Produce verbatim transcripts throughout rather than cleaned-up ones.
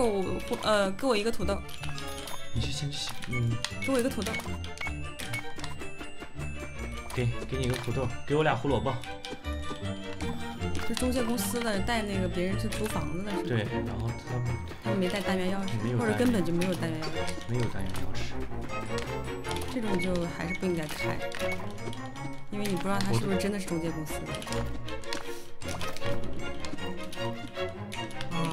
五呃，给我一个土豆。 你去先去洗，嗯， 给我一个土豆。 给给你一个土豆，给我俩胡萝卜。 就中介公司的带那个别人去租房子的是吗？ 对，然后他们他们没带单元钥匙，或者没有单根本就没有单元钥匙。 没有单元钥匙， 这种就还是不应该开，因为你不知道他是不是真的是中介公司的。啊，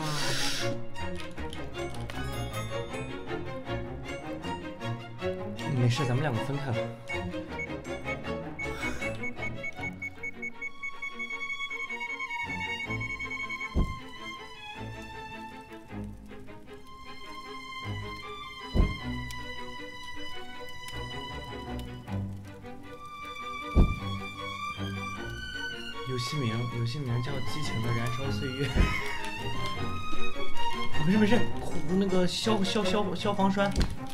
没事，咱们两个分开吧。游戏名，游戏名叫《激情的燃烧岁月》。没事没事，那个消消消消防栓。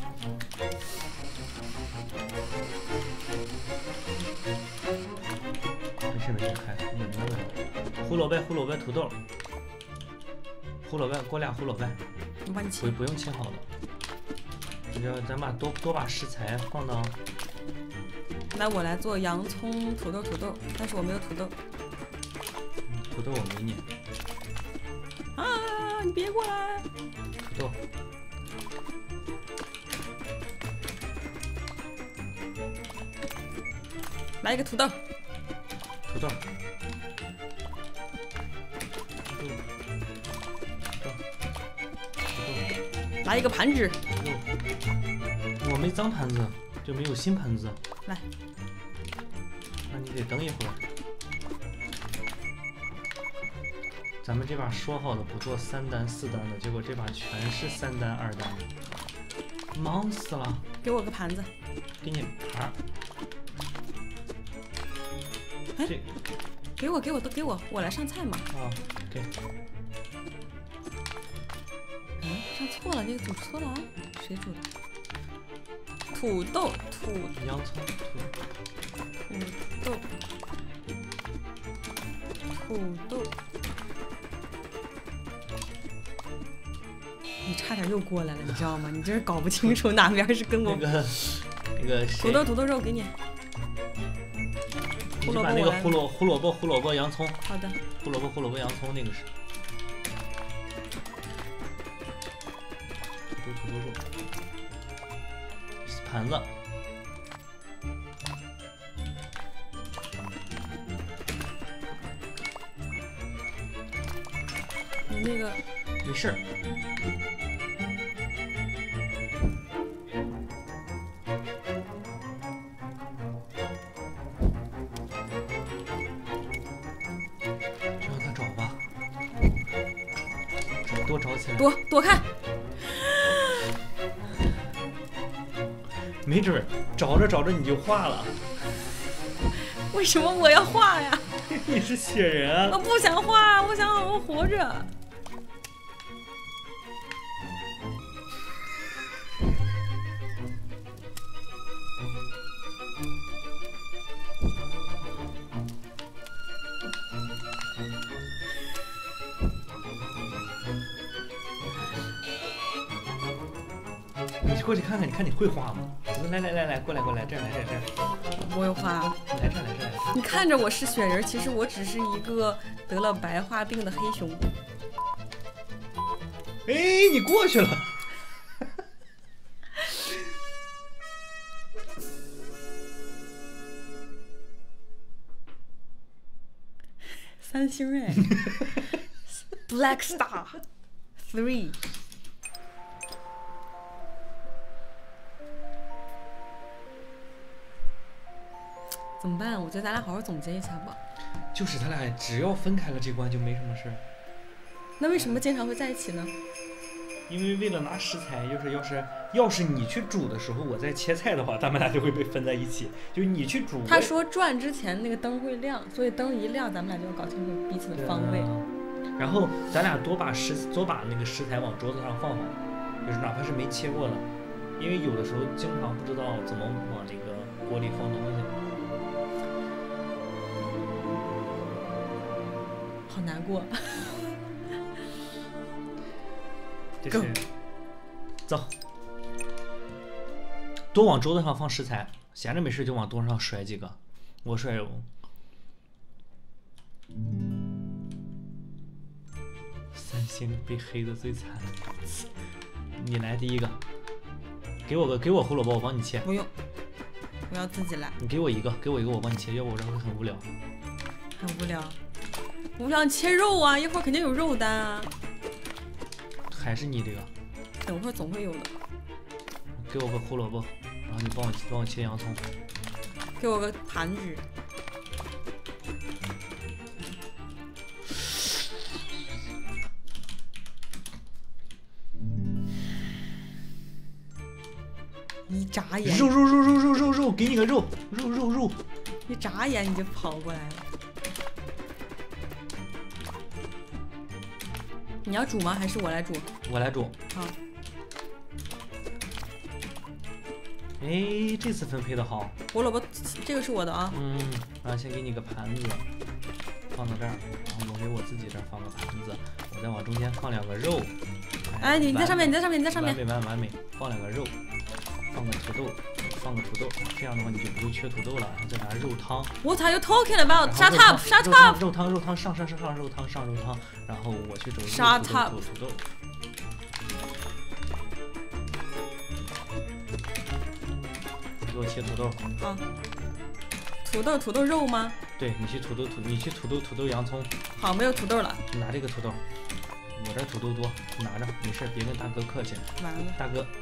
没事没事，开开，没问题。胡萝卜胡萝卜土豆，胡萝卜给我俩胡萝卜。 我帮你切。 不不用切好了，这个咱把多多把食材放到。 来，我来做洋葱、土豆、土豆，但是我没有土豆。 土豆我没你。 啊！你别过来！ 土豆。 来一个土豆。 土豆。 来一个盘子。 我没脏盘子，就没有新盘子。 来。 那你得等一会儿。咱们这把说好了不做三单四单的，结果这把全是三单二单，忙死了。 给我个盘子。 给你盘儿。 哎，给我给我都给我，我来上菜嘛。 啊，给。 嗯，上错了，那个煮错了啊，谁煮的？土豆，土洋葱， 土豆，土豆。你差点又过来了，你知道吗？你这是搞不清楚哪边是跟我。 那个那个土豆土豆肉给你。 胡萝卜，把那个胡萝胡萝卜胡萝卜洋葱。 好的。 胡萝卜胡萝卜洋葱那个是。土豆土豆肉。盘子。 你那个。 没事儿。多找起来， 躲躲开， 没准找着找着你就化了。 为什么我要化呀？ 你是雪人啊！ 我不想化，我想好好活着。 你过去看看，你看你会画吗？来来来来，过来过来，这儿来这儿这儿。 我有画。 来这儿来这儿来。 你看着我是雪人，其实我只是一个得了白化病的黑熊。 哎，你过去了。 三星哎。Black Star Three。怎么办？我觉得咱俩好好总结一下吧。 就是他俩只要分开了这关就没什么事儿。 那为什么经常会在一起呢？ 因为为了拿食材，就是要是要是你去煮的时候，我在切菜的话，他们俩就会被分在一起。就是你去煮， 他说转之前那个灯会亮，所以灯一亮，咱们俩就要搞清楚彼此的方位。 然后咱俩多把食多把那个食材往桌子上放放，就是哪怕是没切过的，因为有的时候经常不知道怎么往这个锅里放东西。 好难过。 这是走，多往桌子上放食材，闲着没事就往桌子上甩几个。我甩肉。三星被黑的最惨，你来第一个，给我个给我胡萝卜，我帮你切。 不用，我要自己来。 你给我一个，给我一个，我帮你切，要不我这会很无聊。 很无聊，我想切肉啊，一会儿肯定有肉单啊。 还是你这个？ 等会儿总会有的。 给我个胡萝卜，然后你帮我帮我切洋葱。 给我个盘子。一眨眼， 肉肉肉肉肉肉肉，给你个肉，肉肉肉。 一眨眼你就跑过来了。你要煮吗？还是我来煮？ 我来煮。 好。 哎，这次分配的好。 胡萝卜，这个是我的啊。 嗯，然后先给你个盘子，放到这儿，然后我给我自己这儿放个盘子，我再往中间放两个肉。 哎，你在上面，你在上面，你在上面。 完美完美完美，放两个肉。放个土豆，放个土豆，这样的话你就不会缺土豆了。然后再拿肉汤。 What are you talking about? Shut up! Shut up! 肉汤肉汤上上上上肉汤上肉汤，然后我去煮沙土豆土豆。你给我切土豆。 好。土豆土豆肉吗？ 对，你去土豆土你去土豆土豆洋葱。 好，没有土豆了。 拿这个土豆，我这土豆多，拿着，没事，别跟大哥客气。 完了， 大哥。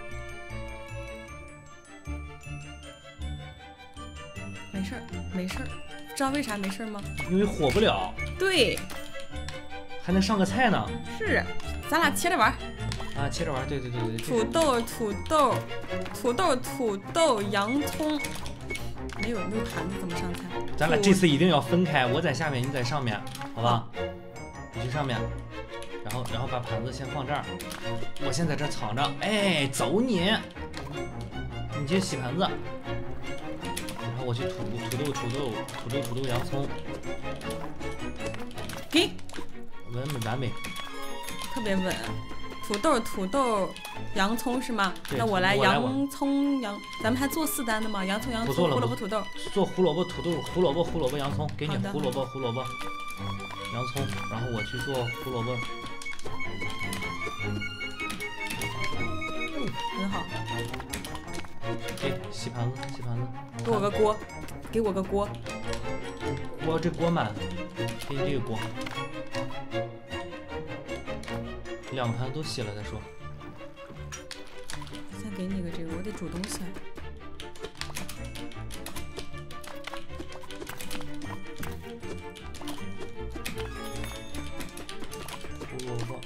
没事儿，没事儿，知道为啥没事儿吗？ 因为火不了。 对， 还能上个菜呢。 是，咱俩切着玩。 啊，切着玩，对对对对。 土豆，土豆，土豆，土豆，洋葱。没有没有盘子怎么上菜？ 咱俩这次一定要分开，我在下面，你在上面，好吧？你去上面，然后然后把盘子先放这儿，我先在这藏着。哎，走你！你去洗盘子。然后我去土土豆土豆土豆土豆洋葱， 给， 稳稳完美， 特别稳。土豆土豆洋葱是吗？那我来洋葱洋，咱们还做四单的吗？洋葱洋葱胡萝卜土豆。 做胡萝卜土豆胡萝卜胡萝卜洋葱，给你胡萝卜胡萝卜洋葱，然后我去做胡萝卜。 嗯，很好。 给洗盘子，洗盘子。 给我个锅，给我个锅。 锅这锅满，给你这个锅。两个盘都洗了再说。 先给你个这个，我得煮东西。 胡萝卜。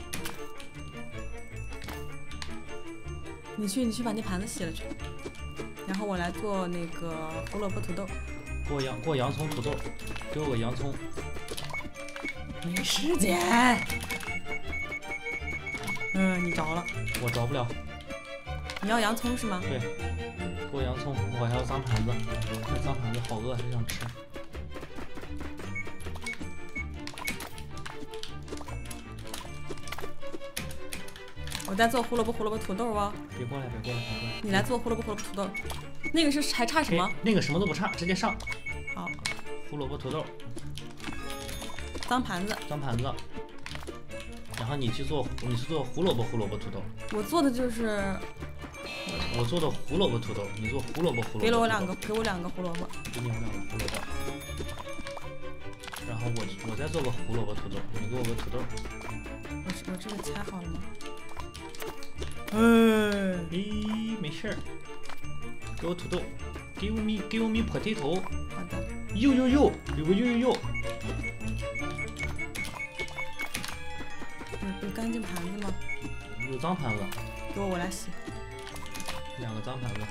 你去，你去把那盘子洗了去。然后我来做那个胡萝卜土豆。 给我洋给我洋葱土豆，给我个洋葱。 没时间。嗯，你着了。 我着不了。 你要洋葱是吗？ 对。给我洋葱，我还要脏盘子。这脏盘子好饿，就想吃。 我在做胡萝卜胡萝卜土豆啊。 别过来，别过来，别过来。 你来做胡萝卜胡萝卜土豆。那个是还差什么？ 那个什么都不差，直接上。 好。 胡萝卜土豆。 脏盘子。 脏盘子。然后你去做，你去做胡萝卜胡萝卜土豆。 我做的就是。 我做的胡萝卜土豆，你做胡萝卜胡萝卜。 给了我两个，给我两个胡萝卜。 给你两个胡萝卜。然后我我再做个胡萝卜土豆，你给我个土豆。 我我这个切好了吗？哎， 咦，没事儿。给我土豆，给我米，给我米破腿头。 好的。 有有有，有个有有有。 有有干净盘子吗？ 有脏盘子。 给我，我来洗。 两个脏盘子。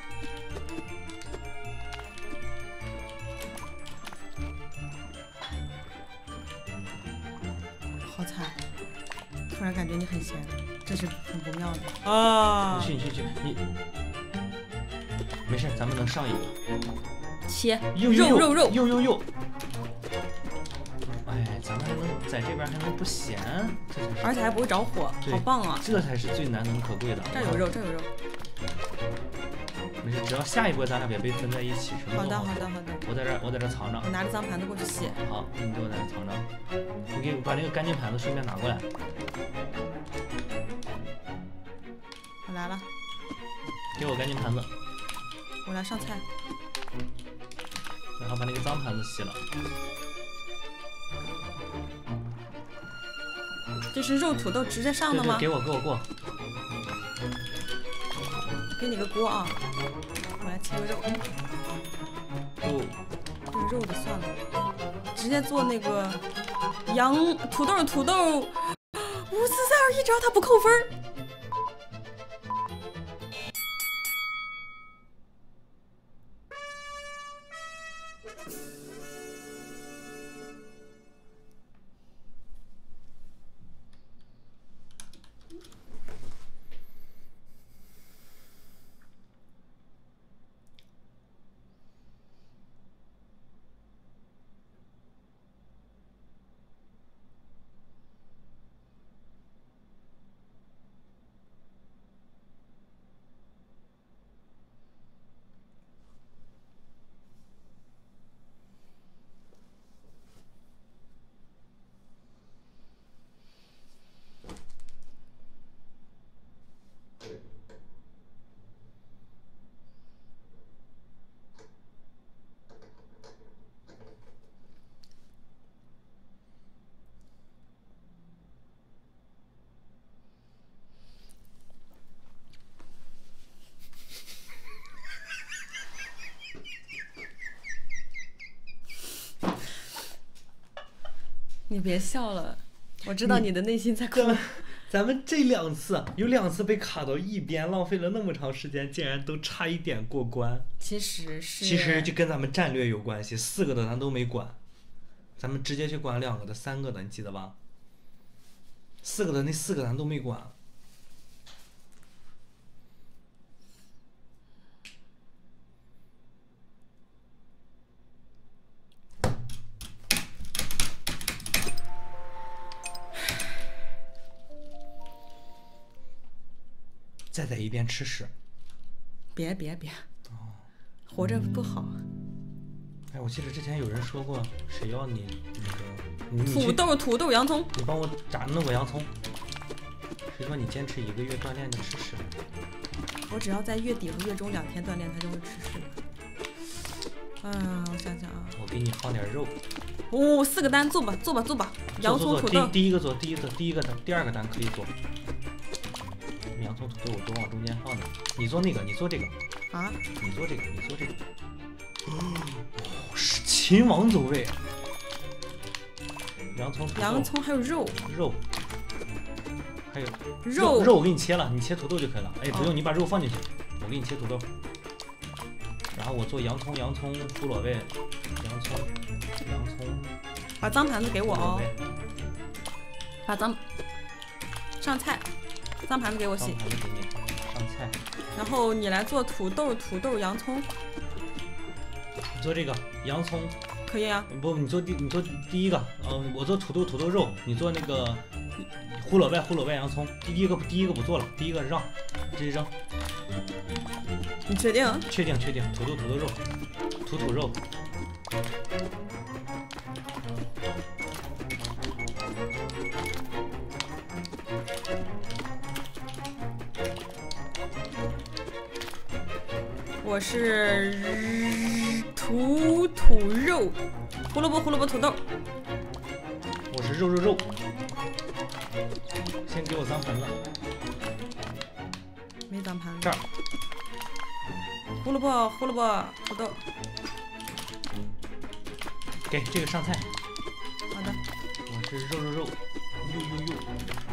好惨！突然感觉你很闲，这是很不妙的啊！ 你去，你去，去，你没事，咱们能上一个。 切， 肉肉肉肉肉肉。哎，咱们还能， 在这边还能不咸，这才是而且还不会着火，好棒啊！ 这才是最难能可贵的。 这有肉，这有肉。 没事，只要下一波咱俩别被分在一起，什么好的，好的，好的。 我在这，我在这藏着。 我拿着脏盘子过去洗。 好，你给我在这藏着。你给我把那个干净盘子顺便拿过来。 我来了。 给我干净盘子。 我来上菜。 然后把那个脏盘子洗了。 这是肉土豆直接上的吗？ 对对，给我，给我过。 给你个锅啊！我来切个肉。 肉， 这个肉的算了，直接做那个羊土豆土豆。五四三二一，只要它不扣分。你别笑了，我知道你的内心在哭。 咱们这两次有两次被卡到一边，浪费了那么长时间，竟然都差一点过关。 其实是， 其实就跟咱们战略有关系，四个的咱都没管，咱们直接去管两个的、三个的，你记得吧？四个的那四个咱都没管。再在一边吃屎！ 别别别，哦，活着不好。 哎，我记得之前有人说过，谁要你那个土豆、土豆、洋葱， 你帮我炸弄个洋葱。谁说你坚持一个月锻炼就吃屎？ 我只要在月底和月中两天锻炼，它就会吃屎了。啊，我想想啊， 我给你放点肉。 哦，四个单做吧，做吧，做吧。洋葱、土豆。 第第一个做，第一个第一个单，第二个单可以做。洋葱、土豆我都往中间放的，你做那个，你做这个啊？ 你做这个，你做这个。哦，是秦王走位。洋葱、土豆。 洋葱还有肉。 肉。还有肉肉，我给你切了，你切土豆就可以了。哎，不用，你把肉放进去，我给你切土豆。然后我做洋葱，洋葱胡萝卜，洋葱，洋葱。 把脏盘子给我哦。把脏上菜。脏盘子给我洗， 给你上菜， 然后你来做土豆、土豆、洋葱。 你做这个洋葱可以啊。 不，你做第你做第一个，嗯，我做土豆、土豆肉，你做那个胡萝卜、胡萝卜、洋葱。第一个第一个不做了，第一个让直接扔。 你确定？ 确定确定，土豆、土豆肉，土土肉。 我是土土肉，胡萝卜胡萝卜土豆。 我是肉肉肉。先给我脏盘子。 没脏盘子。 这儿。 胡萝卜胡萝卜土豆。 给这个上菜。 好的。 我是肉肉肉，呦呦呦。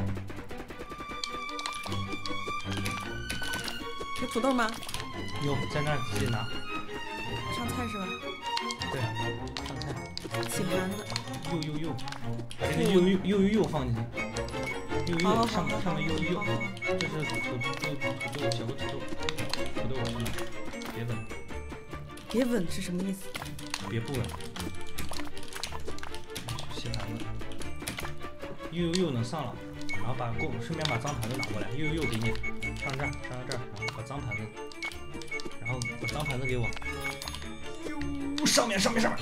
有土豆吗？ 有，在那儿自己拿。 上菜是吧？ 对，上菜。 洗盘子。 呦呦呦，把这个呦呦呦呦呦放进去。呦呦上上面呦呦呦，这是土豆土豆小个土豆，土豆往上拿，别稳。 别稳是什么意思？ 别不稳。洗盘子。 又又能上了，然后把够，顺便把脏盘子拿过来，又又给你上这儿，上到这儿，然后把脏盘子，然后把脏盘子给我，哟，上面上面上面。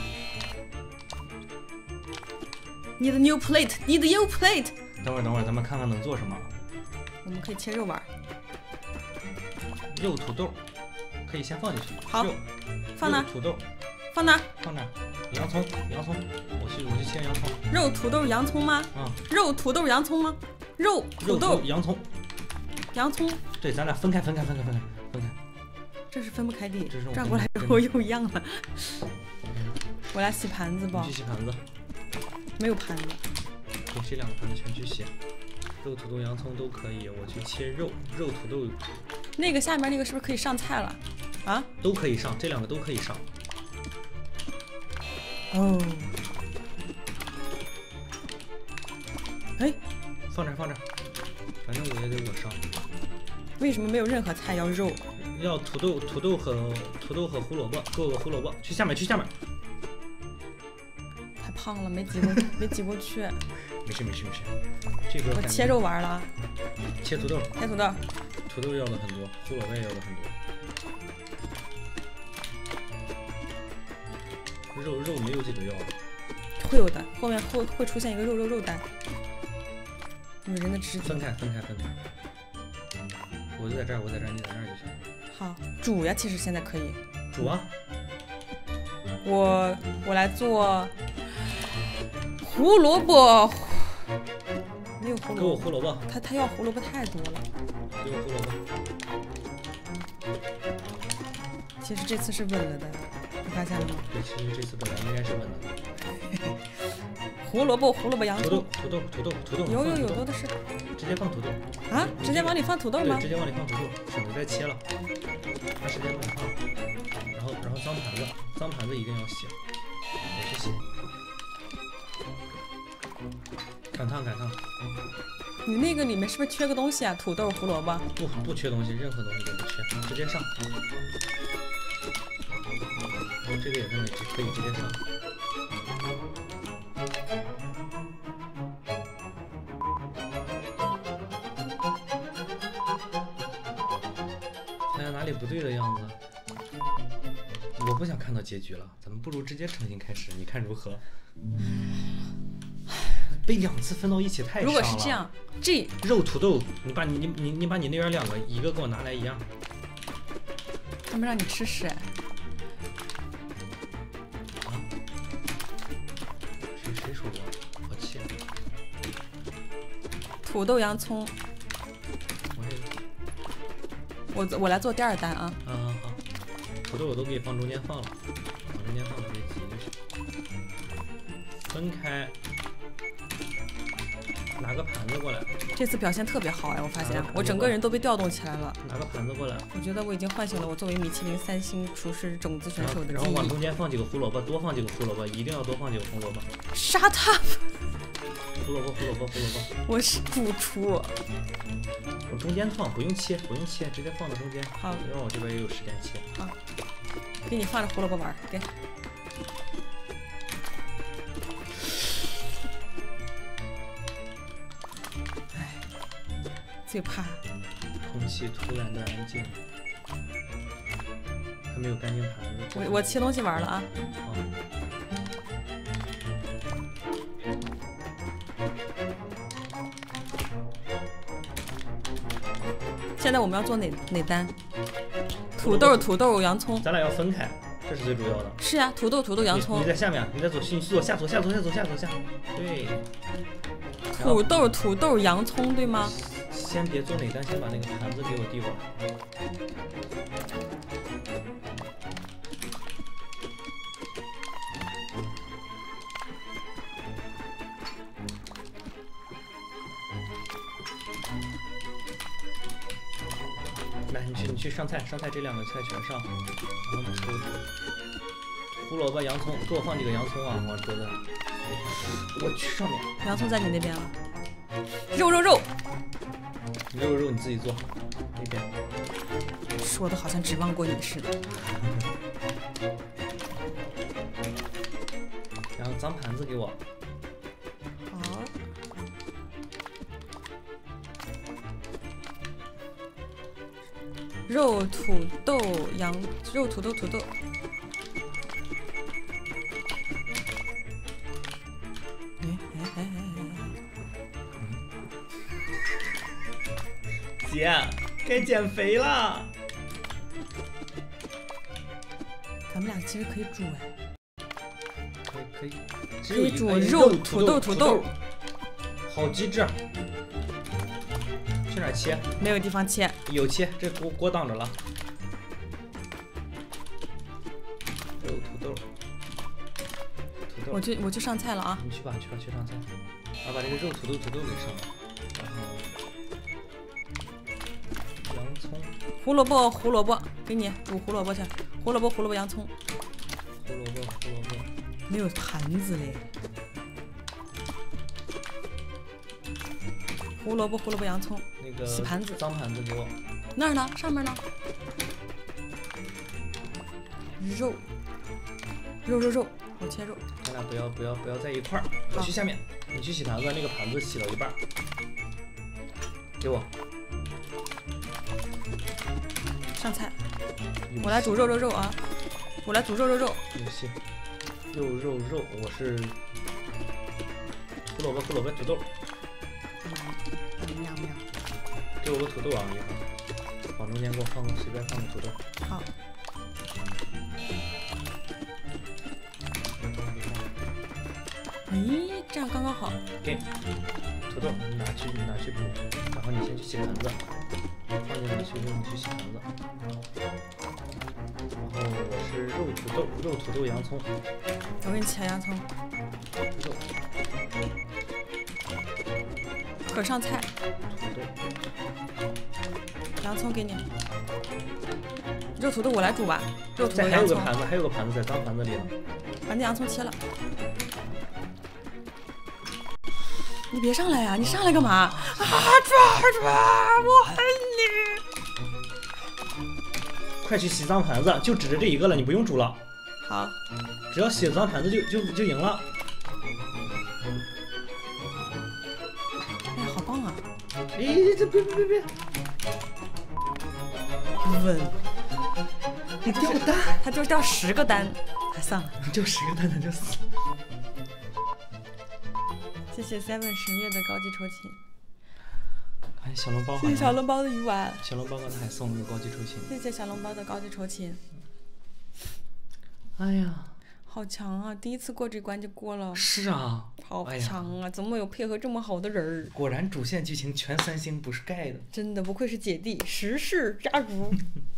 你的 new plate， 你的 new plate。 等会儿等会儿，咱们看看能做什么。 我们可以切肉丸。 肉土豆，可以先放进去。 好，放哪？ 土豆， 放哪？ 放哪？洋葱，洋葱，我去我去切洋葱。 肉土豆洋葱吗？ 嗯。 肉土豆洋葱吗？肉土豆洋葱。 洋葱。 对，咱俩分开分开分开分开分开。 这是分不开的， 这是转过来之后又一样了。我来洗盘子吧。 去洗盘子。 没有盘子。 对，这两个盘子全去洗。肉、土豆、洋葱都可以，我去切肉，肉、土豆。 那个下面那个是不是可以上菜了？啊？ 都可以上，这两个都可以上。 哦。哎， 放这放这，反正我也得我上。 为什么没有任何菜要肉？ 要土豆、土豆和土豆和胡萝卜，给我个胡萝卜，去下面去下面。 太胖了，没挤过，没挤过去。 没事没事没事，这个我切肉丸了。 切土豆， 切土豆。 土豆要的很多，胡萝卜也要的很多。肉肉没有几个要的。会有的，后面会会出现一个肉肉肉蛋。女人的直觉。 分开分开分开。我就在这儿，我在这儿，你在那儿就行。 好，煮呀，其实现在可以。 煮啊。 我我来做胡萝卜。没有胡萝卜。 给我胡萝卜。 他他要胡萝卜太多了。 给我胡萝卜。 其实这次是稳了的，你发现了吗？ 对，其实这次本来应该是稳的。 胡萝卜，胡萝卜，洋葱。 土豆，土豆，土豆，土豆。 有有有多的是。 直接放土豆。 啊？直接往里放土豆吗？ 对，直接往里放土豆，省得再切了。把时间往里放。然后，然后脏盘子，脏盘子一定要洗。我去洗。赶烫，赶烫。 你那个里面是不是缺个东西啊？土豆、胡萝卜？ 不，不缺东西，任何东西都不缺，直接上。然后这个也是可以直接上。好像哪里不对的样子。我不想看到结局了，咱们不如直接重新开始，你看如何？被两次分到一起太伤了。 如果是这样，这肉土豆，你把你你你你把你那边两个一个给我拿来一样。 他们让你吃屎。啊？ 谁谁说我？我气。 土豆洋葱。 我这我我来做第二单啊。 嗯好好。土豆我都给放中间放了，往中间放了，别挤进去。分开。拿个盘子过来。 这次表现特别好哎，我发现我整个人都被调动起来了。 拿个盘子过来。 我觉得我已经唤醒了我作为米其林三星厨师种子选手的记忆。 然后往中间放几个胡萝卜，多放几个胡萝卜，一定要多放几个胡萝卜。 Shut up！ 胡萝卜，胡萝卜，胡萝卜。 我是主厨。 我中间放，不用切，不用切，直接放到中间。 好， 因为我这边也有时间切。 好，给你放着胡萝卜丸，给。最怕空气突然的安静，还没有干净盘子。 我我切东西玩了啊！ 好。 现在我们要做哪哪单？土豆、土豆、洋葱。 咱俩要分开，这是最主要的。 是呀，土豆、土豆、洋葱。 你在下面，你在左，你左下左下左下左下左下。对。 土豆、土豆、洋葱，对吗？ 先别做哪单，先把那个盘子给我递过来。来，你去，你去上菜，上菜这两个菜全上，然后抽胡萝卜、洋葱，给我放几个洋葱啊，往桌子上。我去上面。 洋葱在你那边了。肉肉肉。 肉肉你自己做，那边。 说的好像指望过你似的。 然后脏盘子给我。 好。 肉、土豆、羊肉、土豆、土豆。哎哎哎哎哎！姐，该减肥了。 咱们俩其实可以煮哎。 可以可以。 可以煮肉、土豆、土豆。 好机智。去哪儿切？ 没有地方切。 有切，这锅锅挡着了。肉、土豆。土豆。 我去我去上菜了啊！ 你去吧，去吧，去上菜。啊，把这个肉、土豆、土豆给上了。然后。洋葱。 胡萝卜，胡萝卜，给你煮胡萝卜去。胡萝卜，胡萝卜，洋葱。 胡萝卜，胡萝卜。 没有盘子嘞。胡萝卜，胡萝卜，洋葱。 那个洗盘子， 脏盘子给我。 那儿呢？上面呢？肉，肉肉肉，我切肉。 咱俩不要不要不要在一块儿。我去下面，你去洗盘子，那个盘子洗了一半。给我。 上菜。我来煮肉肉肉啊！我来煮肉肉肉。 游戏。肉肉肉，我是胡萝卜胡萝卜土豆。 喵喵。 给我个土豆啊！一会儿往中间给我放个随便放个土豆。 好。咦，这样刚刚好。 给土豆拿去拿去煮，然后你先去洗盘子，放进来去用去洗盘子。然后我是肉土豆，肉土豆洋葱。 我给你切洋葱。 肉。 可上菜。 土豆。 洋葱给你。肉土豆我来煮吧。肉土豆洋葱。还有个盘子，还有个盘子在脏盘子里呢。 把那洋葱切了。你别上来呀、啊！你上来干嘛？啊！抓抓！我恨你！ 快去洗脏盘子，就指着这一个了，你不用煮了。 好。 只要洗脏盘子就就就赢了。 哎，好棒啊！ 哎，这别别别别！ 稳。 你掉个蛋， 他就掉十个蛋，还算了， 掉十个蛋他就死。 谢谢 Seven 神月的高级抽琴。 哎，小笼包。 谢谢小笼包的鱼丸。 小笼包刚才还送了个高级抽琴。 谢谢小笼包的高级抽琴。 哎呀， 好强啊！第一次过这关就过了。 是啊。 好强啊！哎、怎么有配合这么好的人儿？ 果然主线剧情全三星不是盖的。 真的不愧是姐弟，时势家族。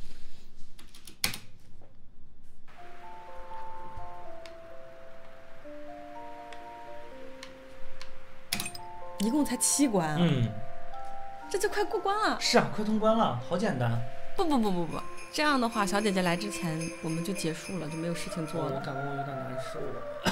一共才七关啊！ 嗯， 这就快过关了。 是啊，快通关了，好简单。 不不不不不，这样的话，小姐姐来之前我们就结束了，就没有事情做了。 我感觉我有点难受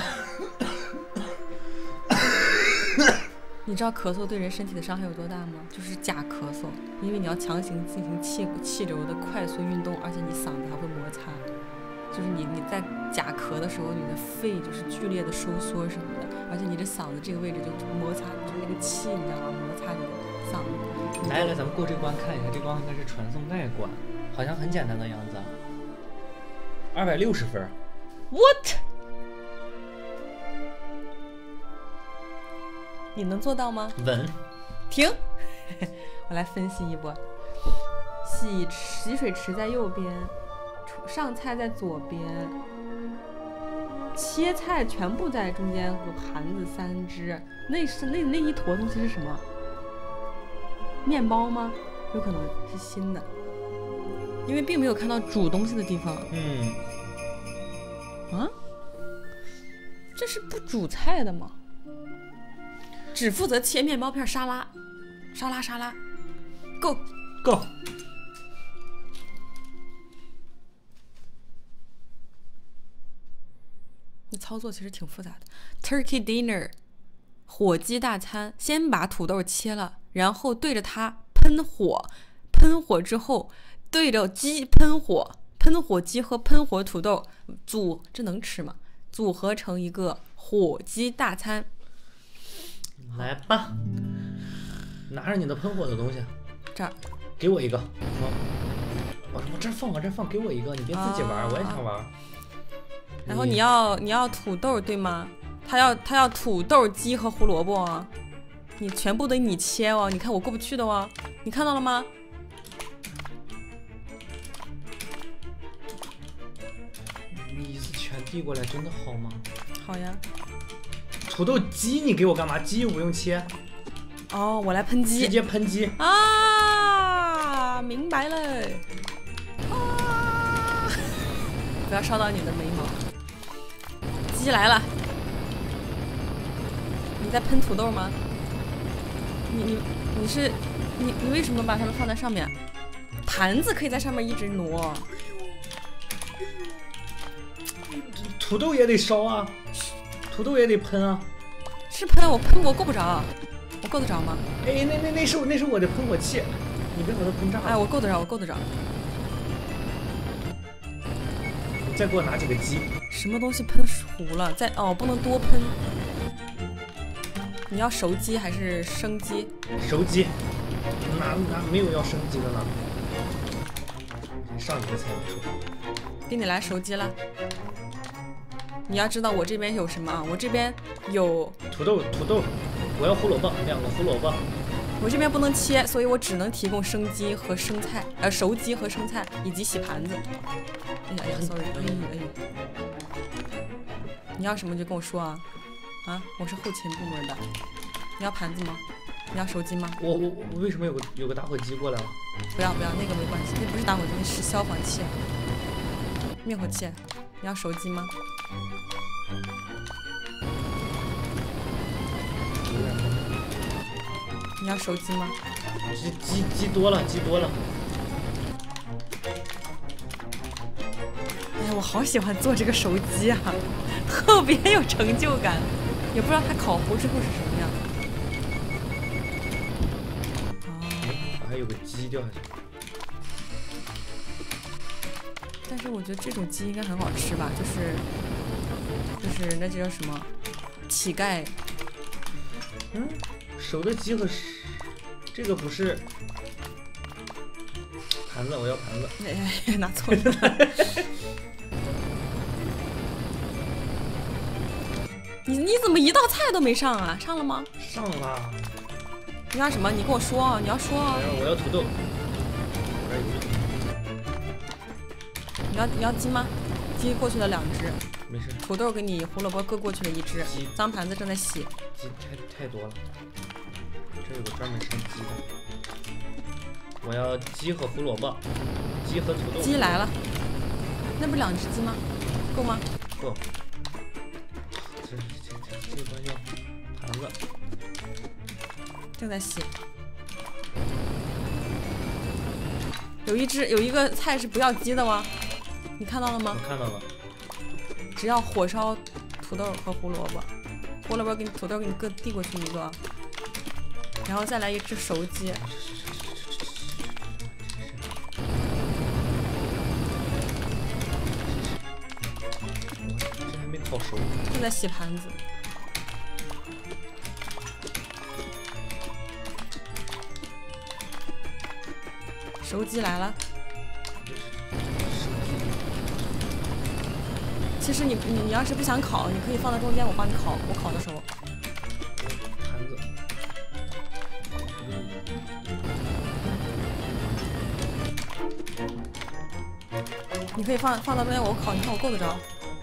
了。你知道咳嗽对人身体的伤害有多大吗？就是假咳嗽，因为你要强行进行气气流的快速运动，而且你嗓子还会摩擦。就是你你在假咳的时候，你的肺就是剧烈的收缩什么的，而且你的嗓子这个位置就摩擦，就是那个气，你知道吗？摩擦你的嗓子。 来来，咱们过这关看一下，这关应该是传送带关，好像很简单的样子。二百六十分。 What？ 你能做到吗？ 稳。 停。我来分析一波。洗洗水池在右边。上菜在左边，切菜全部在中间，有盘子三只。那是那那一坨东西是什么？面包吗？有可能是新的，因为并没有看到煮东西的地方。 嗯。 啊？这是不煮菜的吗？只负责切面包片沙拉，沙拉沙拉 ，Go Go。 那操作其实挺复杂的。Turkey dinner， 火鸡大餐，先把土豆切了，然后对着它喷火，喷火之后对着鸡喷火，喷火鸡和喷火土豆组，这能吃吗？组合成一个火鸡大餐。 来吧，拿着你的喷火的东西， 这儿， 给我一个。哦往往这放，往这放，给我一个，你别自己玩， 啊、 我也想玩。 然后你要你要土豆对吗？他要他要土豆、鸡和胡萝卜啊，你全部得你切哦。你看我过不去的哦，你看到了吗？ 你一次全递过来，真的好吗？ 好呀。 土豆鸡你给我干嘛？鸡又不用切。 哦，我来喷鸡。 直接喷鸡啊！明白了。啊！不要烧到你的眉毛。鸡来了。你在喷土豆吗？你你你是你你为什么把它们放在上面？盘子可以在上面一直挪。 土豆也得烧啊，土豆也得喷啊。 是喷，我喷我够不着，我够得着吗？ 哎，那那那是那是我的喷火器，你别把它喷炸了。 哎，我够得着，我够得着。 你再给我拿几个鸡。什么东西喷糊了？再哦，不能多喷。你要熟鸡还是生鸡？ 熟鸡，哪哪没有要生鸡的呢？上一个菜没说。 给你来熟鸡了。你要知道我这边有什么啊？我这边有土豆，土豆，我要胡萝卜，两个胡萝卜。 我这边不能切，所以我只能提供生鸡和生菜，呃，熟鸡和生菜以及洗盘子。哎呀哎呀 ，sorry， 哎呀哎呀。你要什么就跟我说啊。啊，我是后勤部门的。你要盘子吗？你要手机吗？ 我我我为什么有个有个打火机过来了？ 不要不要，那个没关系，那不是打火机，那是消防器、灭火器。你要手机吗？你要手机吗？ 鸡鸡鸡多了，鸡多了。 哎呀，我好喜欢做这个手机啊，特别有成就感。也不知道它烤糊之后是什么样。 哦，还有个鸡掉下去。 但是我觉得这种鸡应该很好吃吧，就是就是那叫什么乞丐。 嗯，熟的鸡和这个不是盘子，我要盘子。 哎，拿错了。你你怎么一道菜都没上啊？上了吗？ 上了。 你要什么？你跟我说啊！你要说啊！ 我要土豆。 我你要你要鸡吗？鸡过去了两只。 没事。 土豆给你，胡萝卜各过去了一只。脏盘子正在洗。 鸡太太多了。这有个专门生鸡的。我要鸡和胡萝卜，鸡和土豆。 鸡来了。那不是两只鸡吗？够吗？ 够。这这这这个要盘子， 正在洗。有一只有一个菜是不要鸡的吗？你看到了吗？ 我看到了。 只要火烧土豆和胡萝卜，胡萝卜给你土豆给你各递过去一个，然后再来一只熟鸡。 这还没烤熟。 正在洗盘子。熟鸡来了。其实你你你要是不想烤，你可以放在中间，我帮你烤。我烤的时候。 盘子。 你可以放放到中间，我烤。你看我够得着。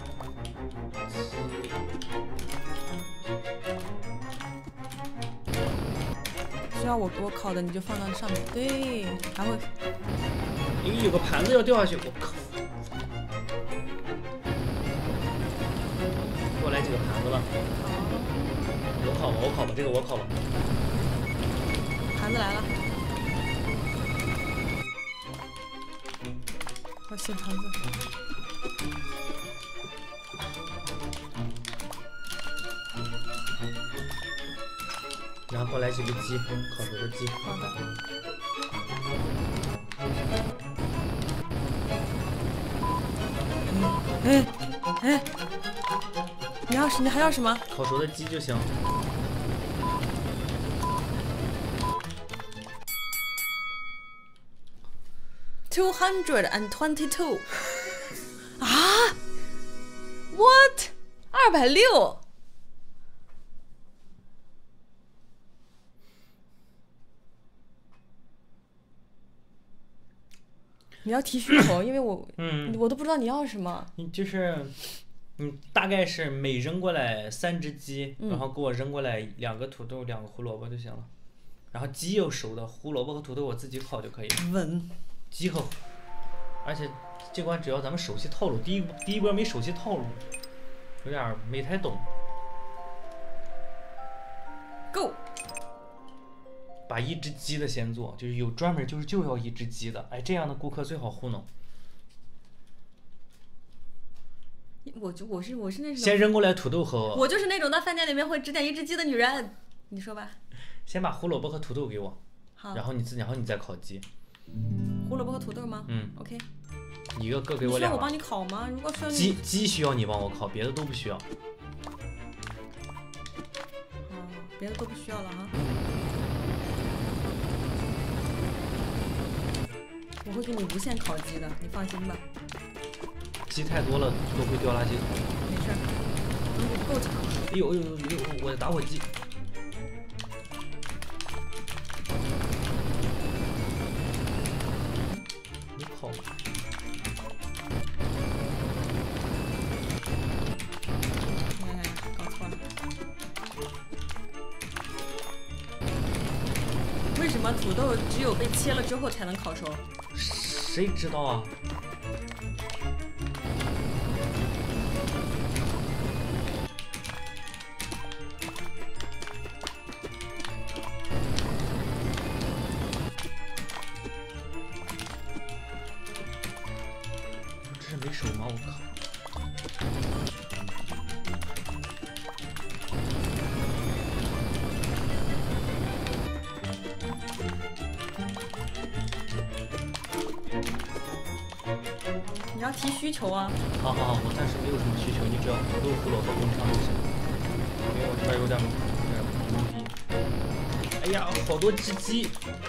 需要我我烤的，你就放到上面。对，还会。 咦，有个盘子要掉下去，我靠！给我来几个盘子吧。我烤吧，我烤吧，这个我烤吧。 盘子来了。我洗盘子。 然后过来几个鸡，烤熟的鸡。 好的。哎哎，你要什你还要什么？ 烤熟的鸡就行。 two hundred and twenty-two 啊 ？What？ 二百六？你要提需求，因为我嗯， 我都不知道你要什么。 你就是你大概是每扔过来三只鸡， 嗯然后给我扔过来两个土豆，两个胡萝卜就行了。然后鸡有熟的，胡萝卜和土豆我自己烤就可以。 稳。 鸡和，而且这关只要咱们熟悉套路，第一第一波没熟悉套路，有点没太懂。 Go。 把一只鸡的先做，就是有专门就是就要一只鸡的，哎，这样的顾客最好糊弄。 我就我是我是那种先扔过来土豆和我就是那种在饭店里面会只点一只鸡的女人，你说吧。 先把胡萝卜和土豆给我， 好， 然后你自然后你再烤鸡。 胡萝卜和土豆吗？ 嗯 ，OK。 一个各给我两个。 需要我帮你烤吗？如果需要你鸡鸡需要你帮我烤，别的都不需要。 哦，别的都不需要了哈。我会给你无限烤鸡的，你放心吧。 鸡太多了都会掉垃圾桶。 没事，如果不够长。 哎呦哎呦哎呦！我的打火机。你烤吗？ 哎，搞错了。为什么土豆只有被切了之后才能烤熟？ 谁知道啊？这是没熟吗？我靠！ 你要提需求啊！ 好好好，我暂时没有什么需求，你只要土豆、胡萝卜供上就行。因为我这边有点有点懵逼。哎呀，好多只鸡！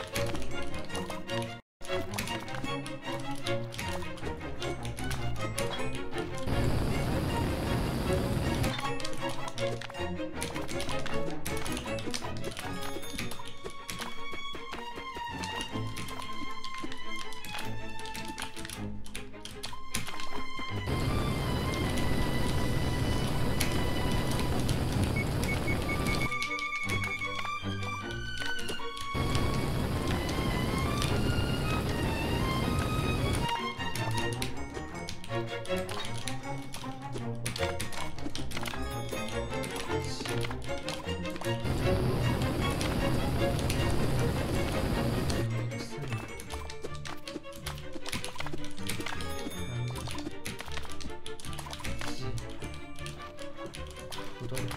土豆，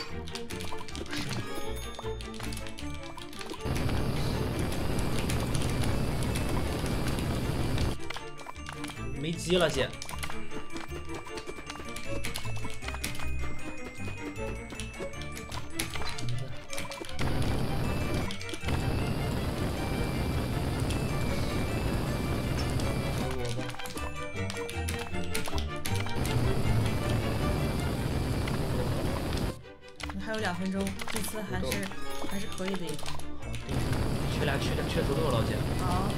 没鸡了，姐。 还有两分钟，这次还是还是可以的。 好，缺俩缺俩缺土豆，老姐。 好。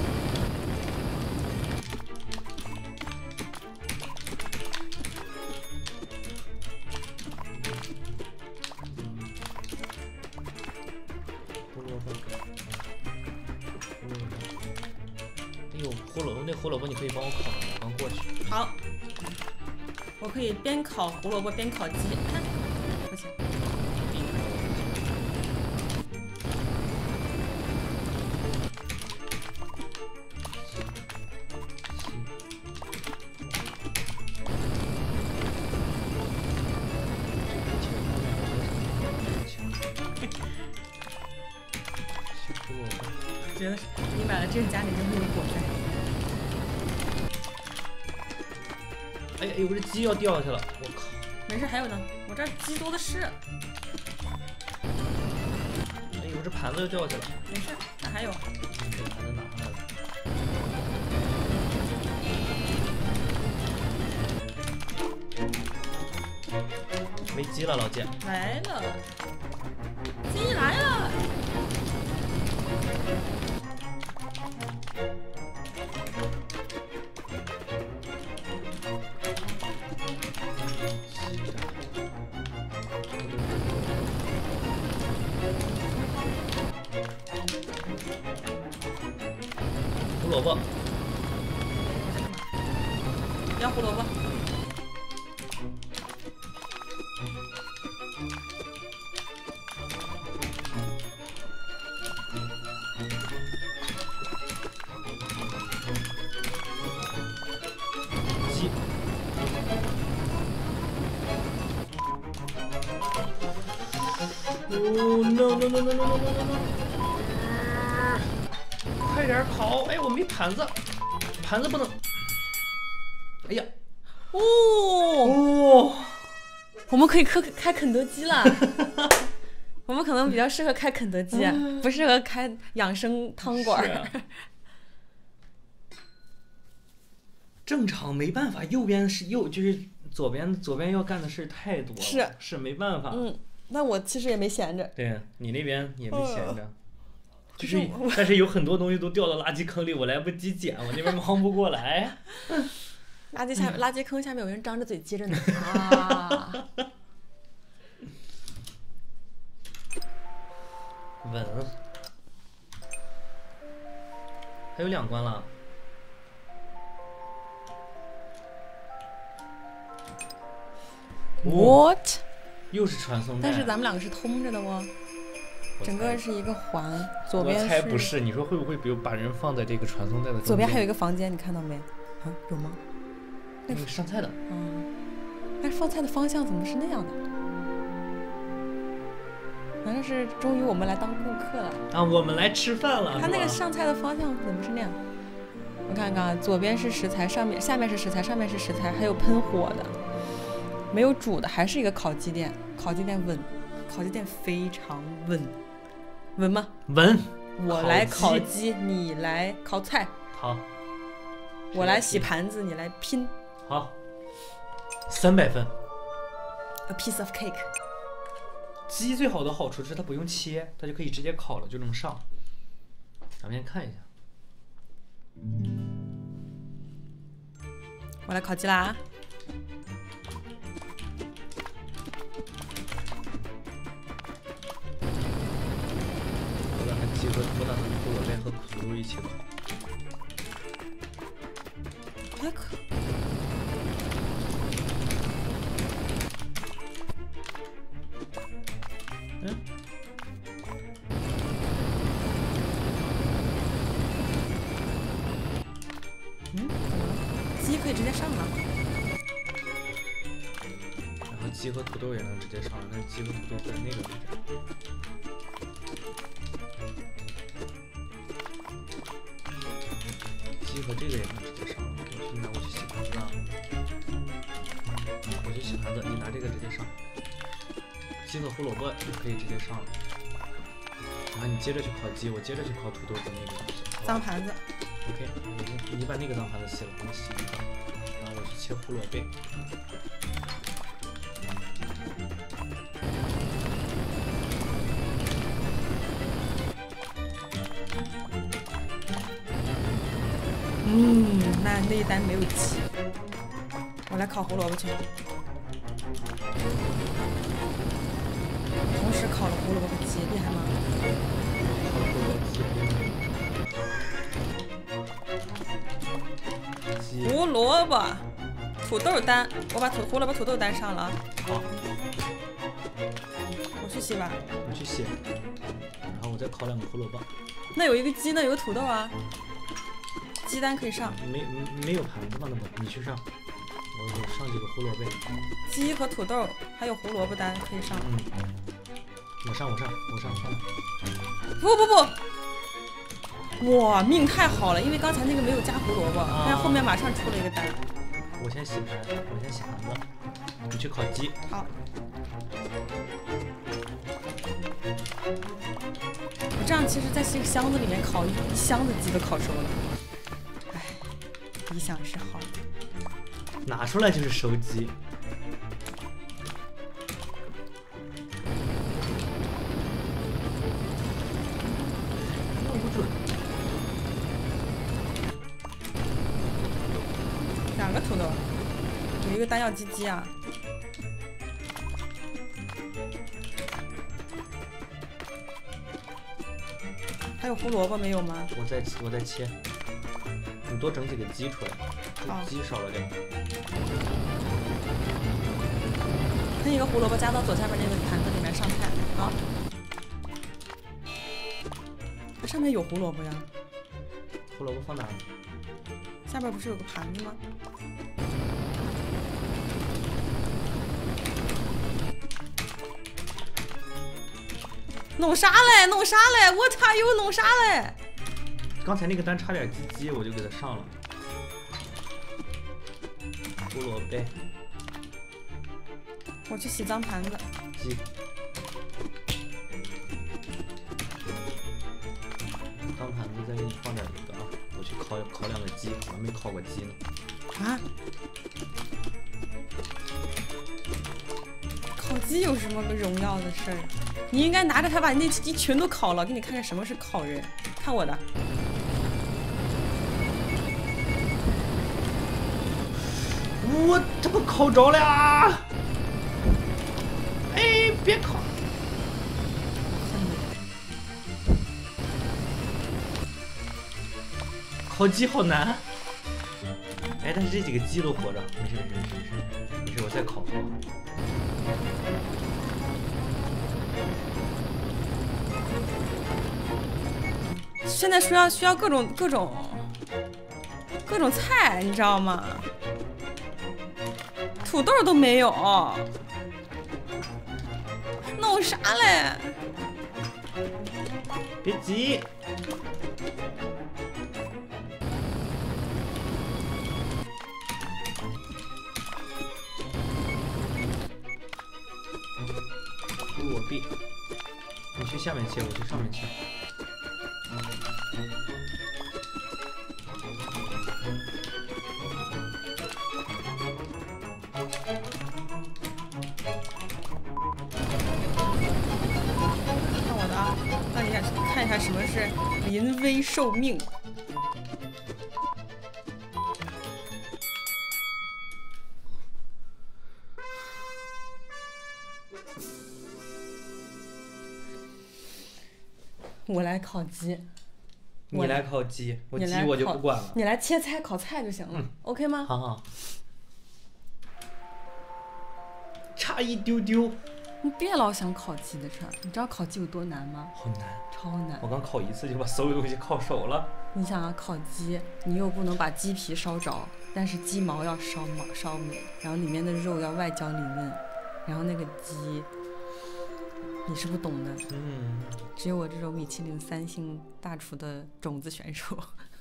胡萝卜，胡萝卜。哎呦，胡萝卜那胡萝卜你可以帮我烤，我刚过去。 好。我可以边烤胡萝卜边烤鸡。不行。觉得你买了这个家里就会有火灾。哎呀，有只鸡要掉下去了，我靠！ 没事，还有呢，我这儿鸡多的是。 哎，有只盘子要掉下去了。 没事，那还有。 这盘子拿上来了。 没鸡了，老姐。 来了，鸡来了。 胡萝卜。 要胡萝卜。 鸡。哦 no no no no no no no no！ 快点烤！哎，我没盘子，盘子不能。哎呀， 哦哦， 我们可以开开肯德基了。我们可能比较适合开肯德基，不适合开养生汤馆。 啊、正常没办法，右边是右，就是左边左边要干的事太多了， 是是没办法。 嗯，那我其实也没闲着。 对你那边也没闲着。 呃就是，但是有很多东西都掉到垃圾坑里，我来不及捡，我那边忙不过来。 垃圾下，垃圾坑下面有人张着嘴接着呢。啊！ 稳。还有两关了。 What？ 又是传送带。 但是咱们两个是通着的哦。整个是一个环，左边是。 我猜不是，你说会不会比如把人放在这个传送带的中间？ 左边还有一个房间，你看到没？啊，有吗？ 那个上菜的。 嗯。但是放菜的方向怎么是那样的？难道是终于我们来当顾客了？ 啊，我们来吃饭了。 它那个上菜的方向怎么是那样？我看看，左边是食材，上面下面是食材，上面是食材，还有喷火的，没有煮的，还是一个烤鸡店。烤鸡店稳，烤鸡店非常稳。稳吗？ 稳。 我来烤鸡，你来烤菜。 好。 我来洗盘子，你来拼。 好。三百分。 A piece of cake。 鸡最好的好处是它不用切，它就可以直接烤了，就能上。咱们先看一下。 我来烤鸡啦。 鸡和我打算胡萝卜和土豆一起烤。 还可。 嗯。 嗯？鸡可以直接上了。 然后鸡和土豆也能直接上了，但是鸡和土豆在那个位置。鸡和这个也能直接上了，我去拿我去洗盘子了。我去洗盘子，你拿这个直接上。鸡和胡萝卜就可以直接上了。然后你接着去烤鸡，我接着去烤土豆和那个东西。 脏盘子。 OK， 你你把那个脏盘子洗了，我洗一个。然后我去切胡萝卜。 嗯，那那一单没有鸡，我来烤胡萝卜去。同时烤了胡萝卜和鸡，厉害吗？胡萝卜、土豆单，我把土胡萝卜、土豆单上了啊。 好。 我去洗吧。 我去洗，然后我再烤两个胡萝卜。 那有一个鸡，那有个土豆啊。鸡蛋可以上， 没没有盘子吗？那不，你去上，我我上几个胡萝卜。 鸡和土豆还有胡萝卜单可以上。 嗯，我上我上我上上。 不不不，哇，命太好了，因为刚才那个没有加胡萝卜，啊、但是后面马上出了一个单。 我先洗盘，我先洗盘子，你去烤鸡。 好。我这样其实在这个箱子里面烤一箱子鸡都烤熟了。理想是好的， 拿出来就是收鸡。 两个土豆，有一个丹药鸡鸡啊。还有胡萝卜没有吗？ 我在我在切，你多整几个鸡出来， 好， 鸡少了点。 那一个胡萝卜加到左下边那个盘子里面上菜啊。这上面有胡萝卜呀。 胡萝卜放哪？ 下边不是有个盘子吗？弄啥嘞？弄啥嘞？我擦，又弄啥嘞？ 刚才那个单差点鸡鸡，我就给它上了。胡萝卜。 我去洗脏盘子。 鸡。脏盘子再给你放点一个啊！我去烤烤两个鸡，我还没烤过鸡呢。 啊？烤鸡有什么个荣耀的事儿？你应该拿着它把那鸡全都烤了，给你看看什么是烤人。看我的。 我这不烤着了啊！哎，别烤！烤鸡好难。哎，但是这几个鸡都活着，没事没事没事没事没事，我再烤。 现在需要需要各种各种各种菜，你知道吗？土豆都没有，弄啥嘞？ 别急。胡萝卜，你去下面切，我去上面切。 看我的啊，让你看一看什么是临危受命。我来烤鸡， 你来烤鸡，我鸡我就不管了。 你来切菜、烤菜就行了、嗯、，OK 吗？ 好好。差一丢丢。 你别老想烤鸡的事儿，你知道烤鸡有多难吗？ 好难， 超难。 我刚烤一次就把所有东西烤熟了。 你想啊，烤鸡，你又不能把鸡皮烧着，但是鸡毛要烧毛烧美，然后里面的肉要外焦里嫩，然后那个鸡。你是不懂的， 嗯， 只有我这种米其林三星大厨的种子选手。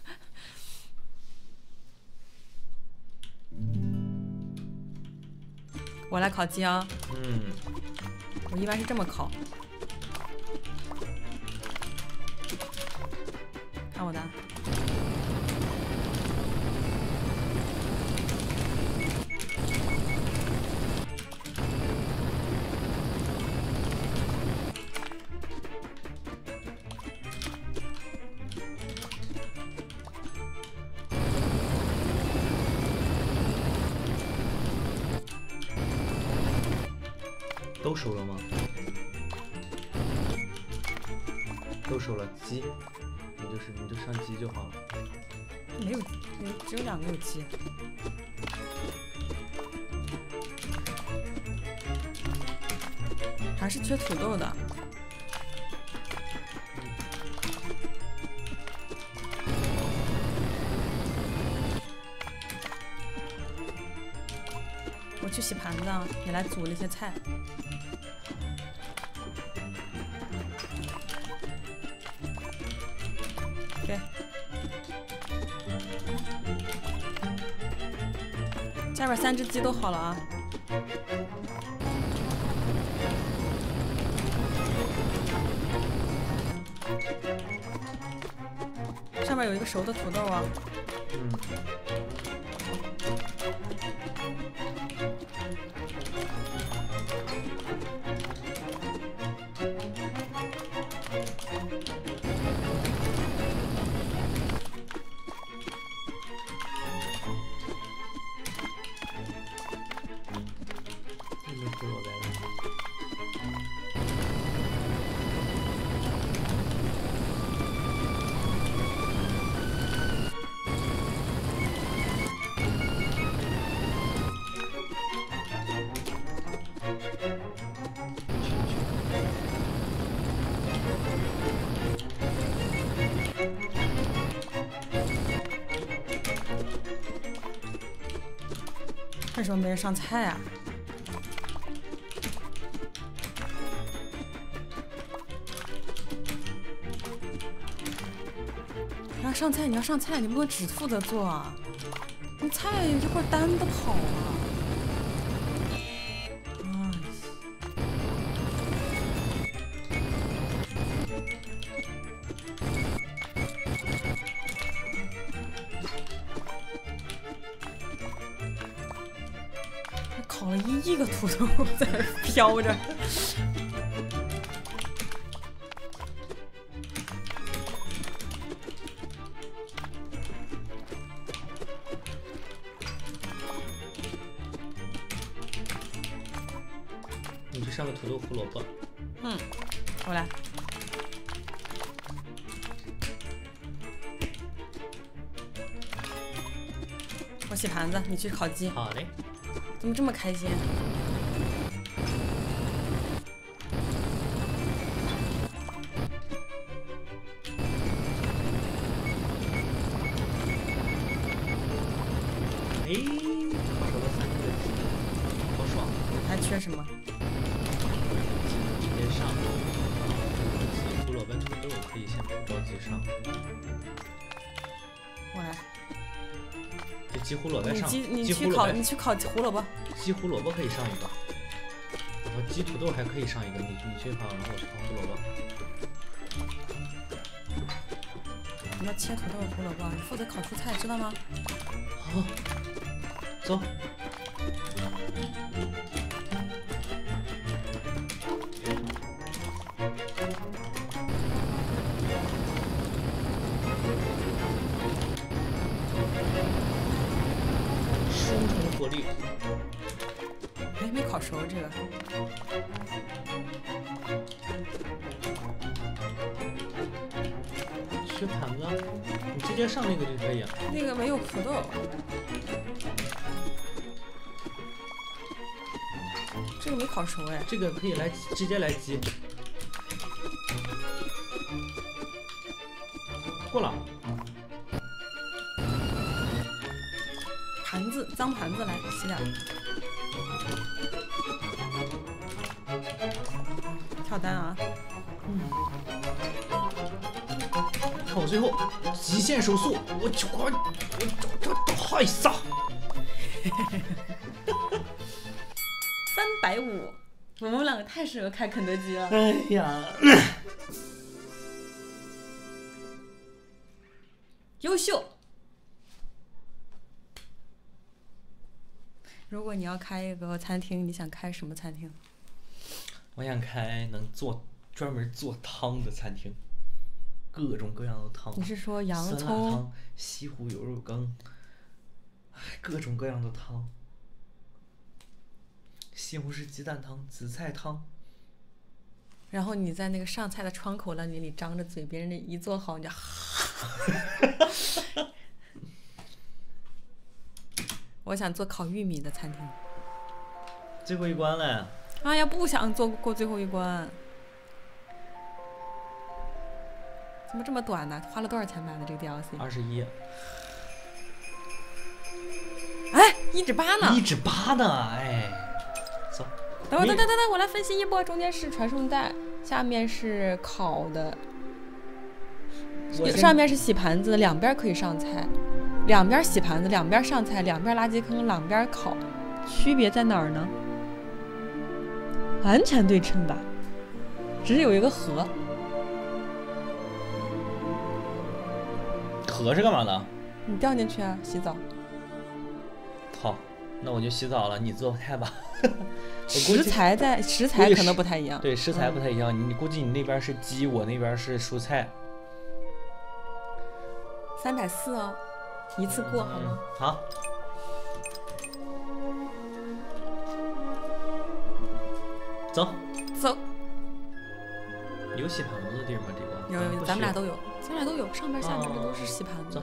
我来烤鸡啊！ 嗯， 我一般是这么烤，看我的。 都熟了吗？都熟了，鸡，你就是你就上鸡就好了。 没有，只有两个有鸡。还是缺土豆的。我去洗盘子啊，你来煮那些菜。对。下边三只鸡都好了啊。上面有一个熟的土豆啊。 嗯。 为什么没人上菜啊？你要上菜，你要上菜，你不能只负责做啊！你菜一会儿单的跑啊！哎，我烤了一亿个土豆在那儿飘着。 你去上个土豆胡萝卜。 嗯，我来。我洗盘子，你去烤鸡。 好嘞。 怎么这么开心？ 哎，烤熟了三个鸡，好爽！ 还缺什么？ 直接上。鸡、胡萝卜、土豆可以先不着急上。 我来。 这鸡胡萝卜上。 你鸡，你鸡去烤，你去烤胡萝卜。 鸡胡萝卜可以上一个，然后鸡土豆还可以上一个。你你去烤，然后我去烤胡萝卜。 你要切土豆、胡萝卜，你负责烤蔬菜，知道吗？ 好，走。双重火力。 哎，没烤熟这个。 缺盘子，你直接上那个就可以。 那个没有土豆。这个没烤熟哎。 这个可以来直接来鸡。过了。 盘子，脏盘子来洗点。跳单啊！ 嗯。看我最后极限手速，我就我我这这嗨撒！ 三百五，我们两个太适合开肯德基了。 哎呀， 优秀！如果你要开一个餐厅，你想开什么餐厅？ 我想开能做专门做汤的餐厅，各种各样的汤。 你是说洋葱、 酸辣汤、西湖牛肉羹，各种各样的汤。西红柿鸡蛋汤、紫菜汤。 然后你在那个上菜的窗口那里，你张着嘴，别人一做好你就。我想做烤玉米的餐厅。 最后一关了。 哎呀，不想做过最后一关。怎么这么短呢？花了多少钱买的这个 D L C？ 二十一。 哎，一指八呢？ 一指八呢？哎，走。 等会儿，等等等等，我来分析一波。中间是传送带，下面是烤的，上面是洗盘子，两边可以上菜。两边洗盘子，两边上菜，两边垃圾坑，两边烤，区别在哪儿呢？完全对称吧，只是有一个河。 河是干嘛的？ 你掉进去啊，洗澡。 好，那我就洗澡了，你做菜吧。 食材在食材可能不太一样。 对，食材不太一样。嗯、你估计你那边是鸡，我那边是蔬菜。 三百四哦。一次过好吗？ 好。走。 走。 有洗盘子的地儿吗？这个？ 有有，咱们俩都有，咱们俩都有，上面下面的都是洗盘子。 走。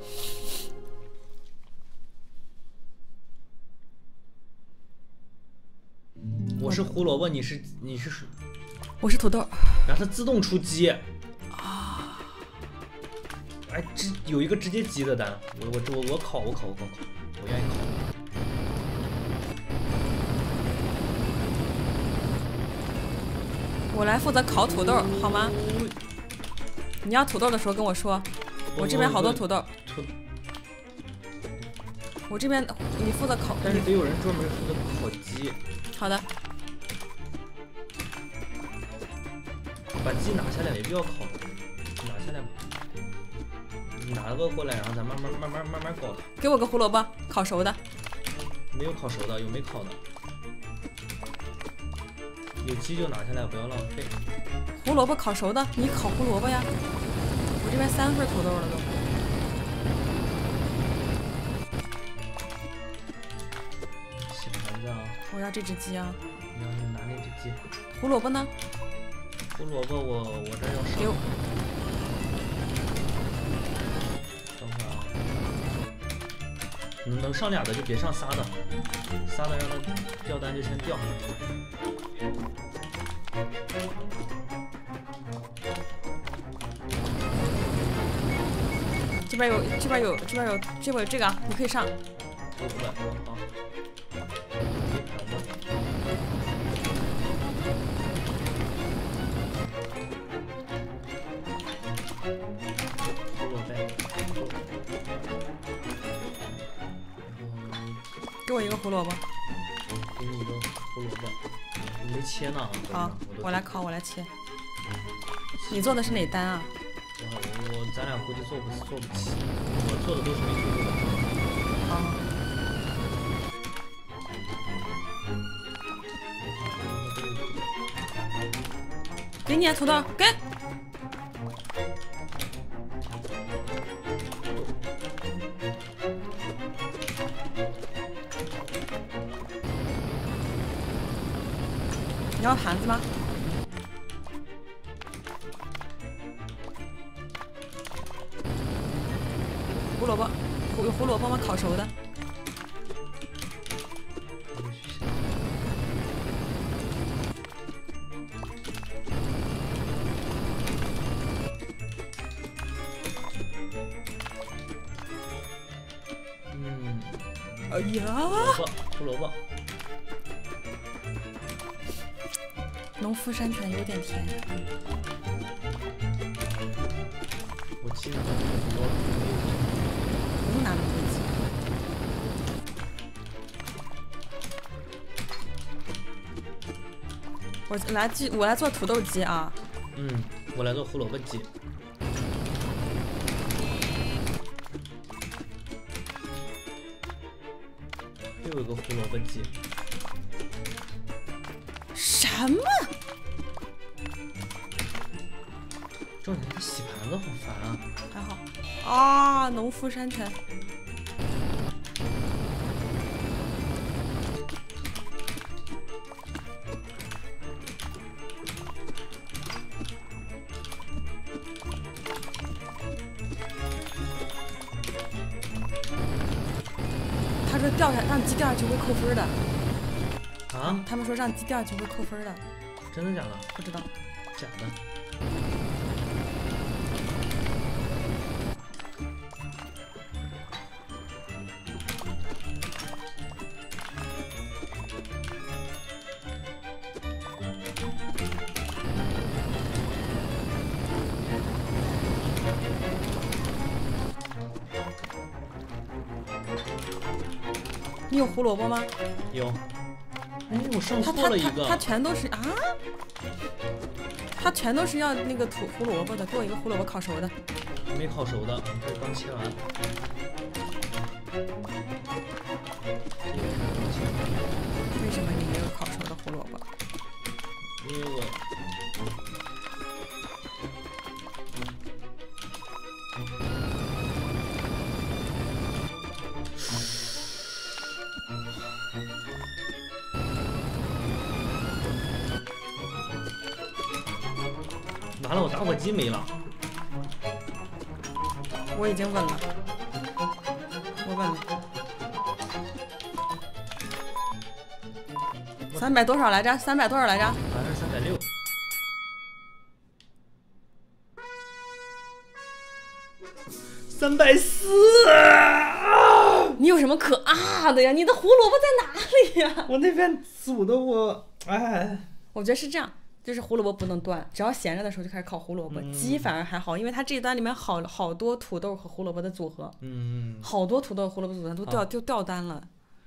我是胡萝卜，你是你是？ 我是土豆。 然后它自动出鸡。哎，直有一个直接鸡的单，我我我我烤我烤我烤，我愿意烤。 我来负责烤土豆，好吗？你要土豆的时候跟我说，我这边好多土豆。 土我这边你负责烤， 但是得有人专门负责烤鸡。 好的。 把鸡拿下来，没必要烤，拿下来吧。拿个过来，然后咱慢慢慢慢慢慢搞它。 给我个胡萝卜，烤熟的。 没有烤熟的，有没烤的？有鸡就拿下来，不要浪费。 胡萝卜烤熟的，你烤胡萝卜呀。我这边三份土豆了都。 洗盘子啊！ 我要这只鸡啊！ 你要拿那只鸡。 胡萝卜呢？ 胡萝卜我我这要上。 给我。 等会儿啊。能能上俩的就别上仨的，仨的让它掉单就先掉。 这边有，这边有，这边有，这边有这个，你可以上。 我不来，好。胡萝卜。 给我一个胡萝卜。 给你一个胡萝卜。你没切呢？ 好，我来烤，我来切。你做的是哪单啊？ 我我咱俩估计做不做不起，我做的都是没土豆的。 好。给你土豆，给。你要盘子吗？胡萝卜，胡有胡萝卜吗？烤熟的。 嗯。 哎呀！ 胡萝卜。 农夫山泉有点甜。 我记得很多。 不用拿那么多鸡。我来鸡，我来做土豆鸡啊。 嗯，我来做胡萝卜鸡。又有个胡萝卜鸡。 什么？ 重点是洗盘子好烦啊！ 还好啊，农夫山泉。他说掉下让鸡掉下去会扣分的。 啊？ 他们说让鸡掉下去会扣分的。 真的假的？ 不知道。 假的。 你有胡萝卜吗？ 有。哎，我上错了一个。 它全都是啊，它全都是要那个土胡萝卜的，给我一个胡萝卜烤熟的。 没烤熟的，这刚切完。 为什么你没有烤熟的胡萝卜？ 因为我。完了，我打火机没了。 我已经稳了，我稳了。三百多少来着？三百多少来着？ 好像是三百六。三百四。 你有什么可啊的呀？你的胡萝卜在哪里呀？ 我那边煮的我，哎。 我觉得是这样。 就是胡萝卜不能断，只要闲着的时候就开始烤胡萝卜。 嗯、 鸡反而还好，因为它这一单里面好好多土豆和胡萝卜的组合， 嗯， 好多土豆胡萝卜组合都掉就掉单了。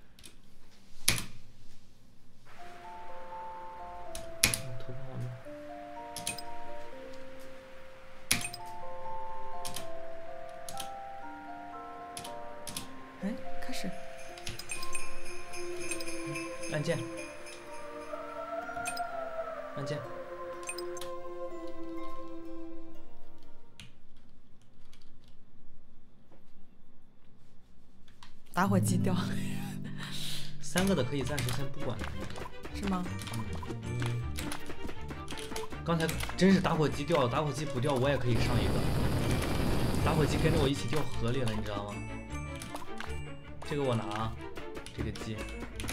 哎，开始。 按键，按键。 打火机掉。 三个的可以暂时先不管。 是吗？ 嗯。刚才真是打火机掉了，打火机不掉我也可以上一个。打火机跟着我一起掉河里了，你知道吗？这个我拿，这个鸡。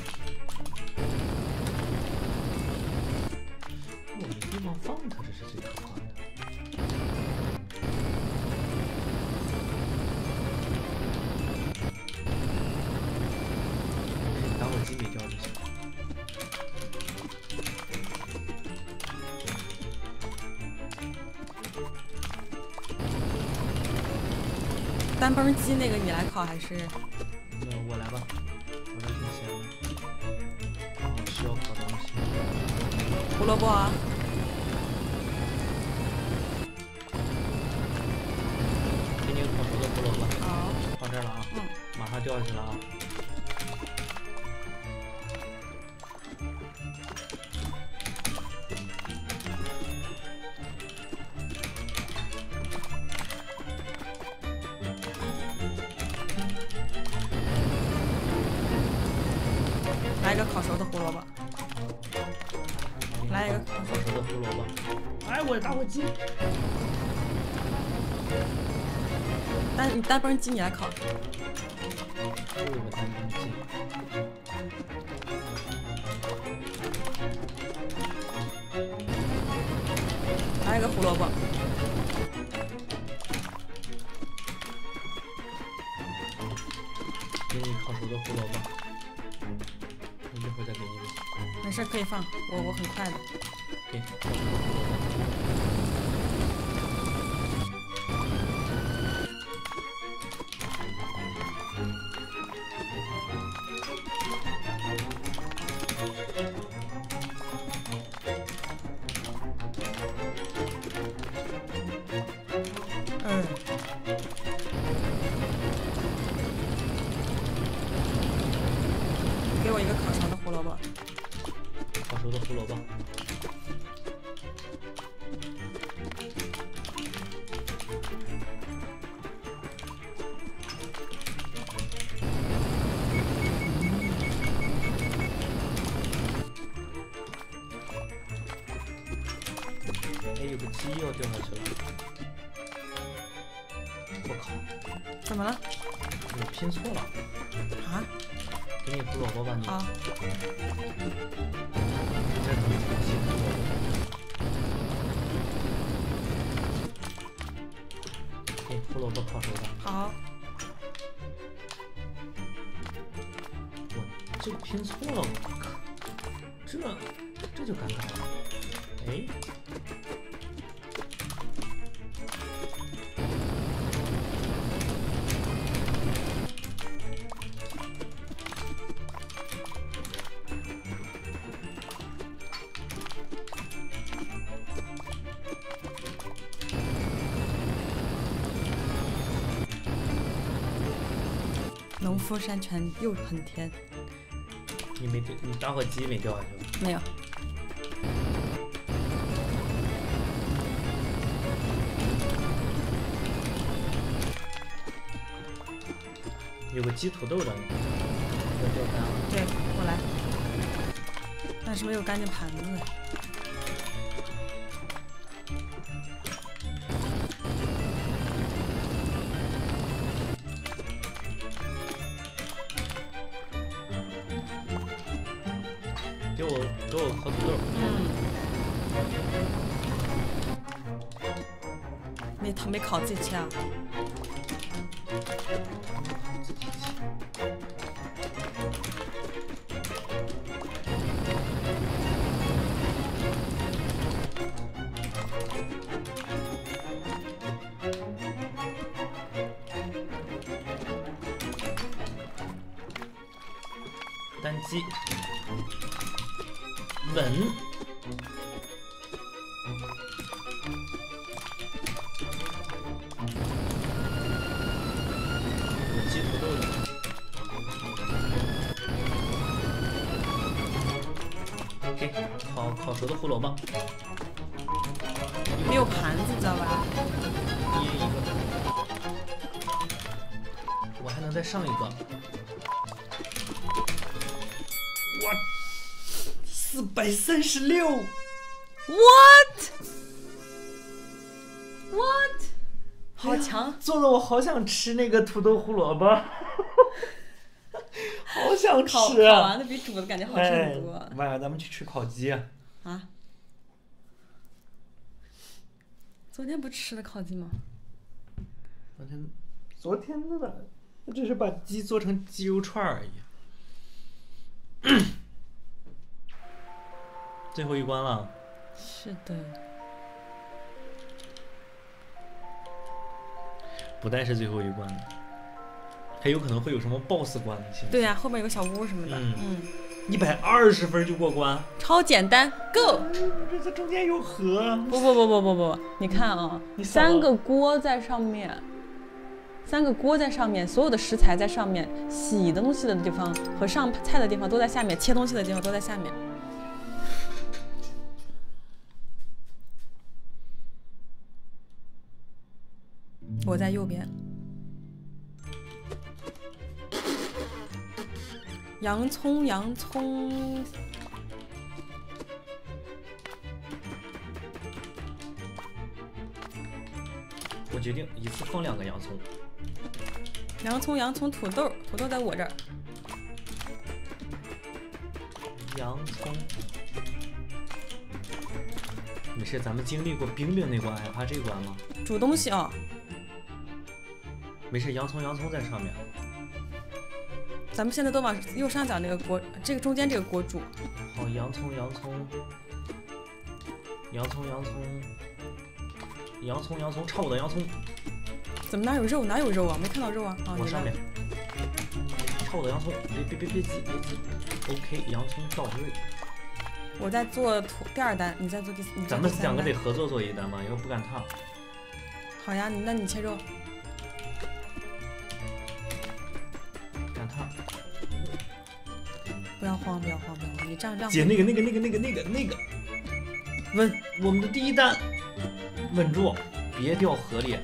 我没地方放它，这是最可怕的。打火机没掉就行。 单崩鸡那个你来烤还是？ 那我来吧，我这挺闲的。我需要烤东西。 胡萝卜啊。 给你烤熟的胡萝卜。 好。 放这儿了啊。 嗯。 马上掉下去了啊。 来一个烤熟的胡萝卜，来一个烤熟的胡萝卜。哎，我的打火机！ 单你单崩鸡你来烤。 又有个单崩鸡。 来一个胡萝卜。 给你烤熟的胡萝卜。一会儿再给你。 没事，可以放，我我很快的。 给。 嗯。给我一个烤熟的胡萝卜。 烤熟的胡萝卜。哎，有个鸡要掉下去了。我靠！ 怎么了？ 我拼错了。 啊？ 给你胡萝卜吧，你。 好。 再等一鸡胡萝卜。给胡萝卜烤熟的。 好。 我这个拼错了，我靠！这这就尴尬了。哎。 农夫山泉又很甜。 你没你打火机没掉下去吧？ 没有。 有个鸡土豆的，要掉单了。 对，我来。但是没有干净盘子。 给我给我烤土豆。 嗯。没他没烤自己吃啊。 单击，稳。有鸡土豆的。OK， 烤烤熟的胡萝卜。 没有盘子，知道吧？ 捏一个。我还能再上一个。哇，四百三十六 ！What？What？ 好强！ 做的我好想吃那个土豆胡萝卜，好想吃。 烤烤完的比煮的感觉好吃很多。 哎、妈呀，咱们去吃烤鸡啊！ 啊？昨天不吃的烤鸡吗？ 昨天，昨天的吧，我只是把鸡做成鸡肉串而已。最后一关了。 是的。 不但是最后一关，还有可能会有什么 boss 关的。 对呀、啊，后面有个小屋什么的。 嗯。 嗯一百二十分就过关， 超简单 ，Go！ 这这中间有河。 不不不不不不，你看啊，三个锅在上面，三个锅在上面，所有的食材在上面，洗东西的地方和上菜的地方都在下面，切东西的地方都在下面。我在右边。洋葱，洋葱， 我决定一次放两个洋葱。 洋葱，洋葱，土豆，土豆在我这儿。 洋葱，没事，咱们经历过冰冰那关，还怕这关吗？ 煮东西啊、哦。 没事，洋葱，洋葱在上面。 咱们现在都往右上角那个锅，这个中间这个锅煮。 好，洋葱，洋葱，洋葱，洋葱，洋葱，洋葱，炒我的洋葱。 怎么哪有肉？哪有肉啊？没看到肉啊！啊， 我上面。炒我的洋葱，别别别别急别急。OK， 洋葱到位。 我在做土第二单，你在做第你在做第三单。 咱们两个得合作做一单吗？要不赶趟。 好呀，那你切肉。不要慌，不要慌，不要慌！你这样让姐，那个、那个、那个、那个、那个、那个，稳！我们的第一单，稳住，别掉河里。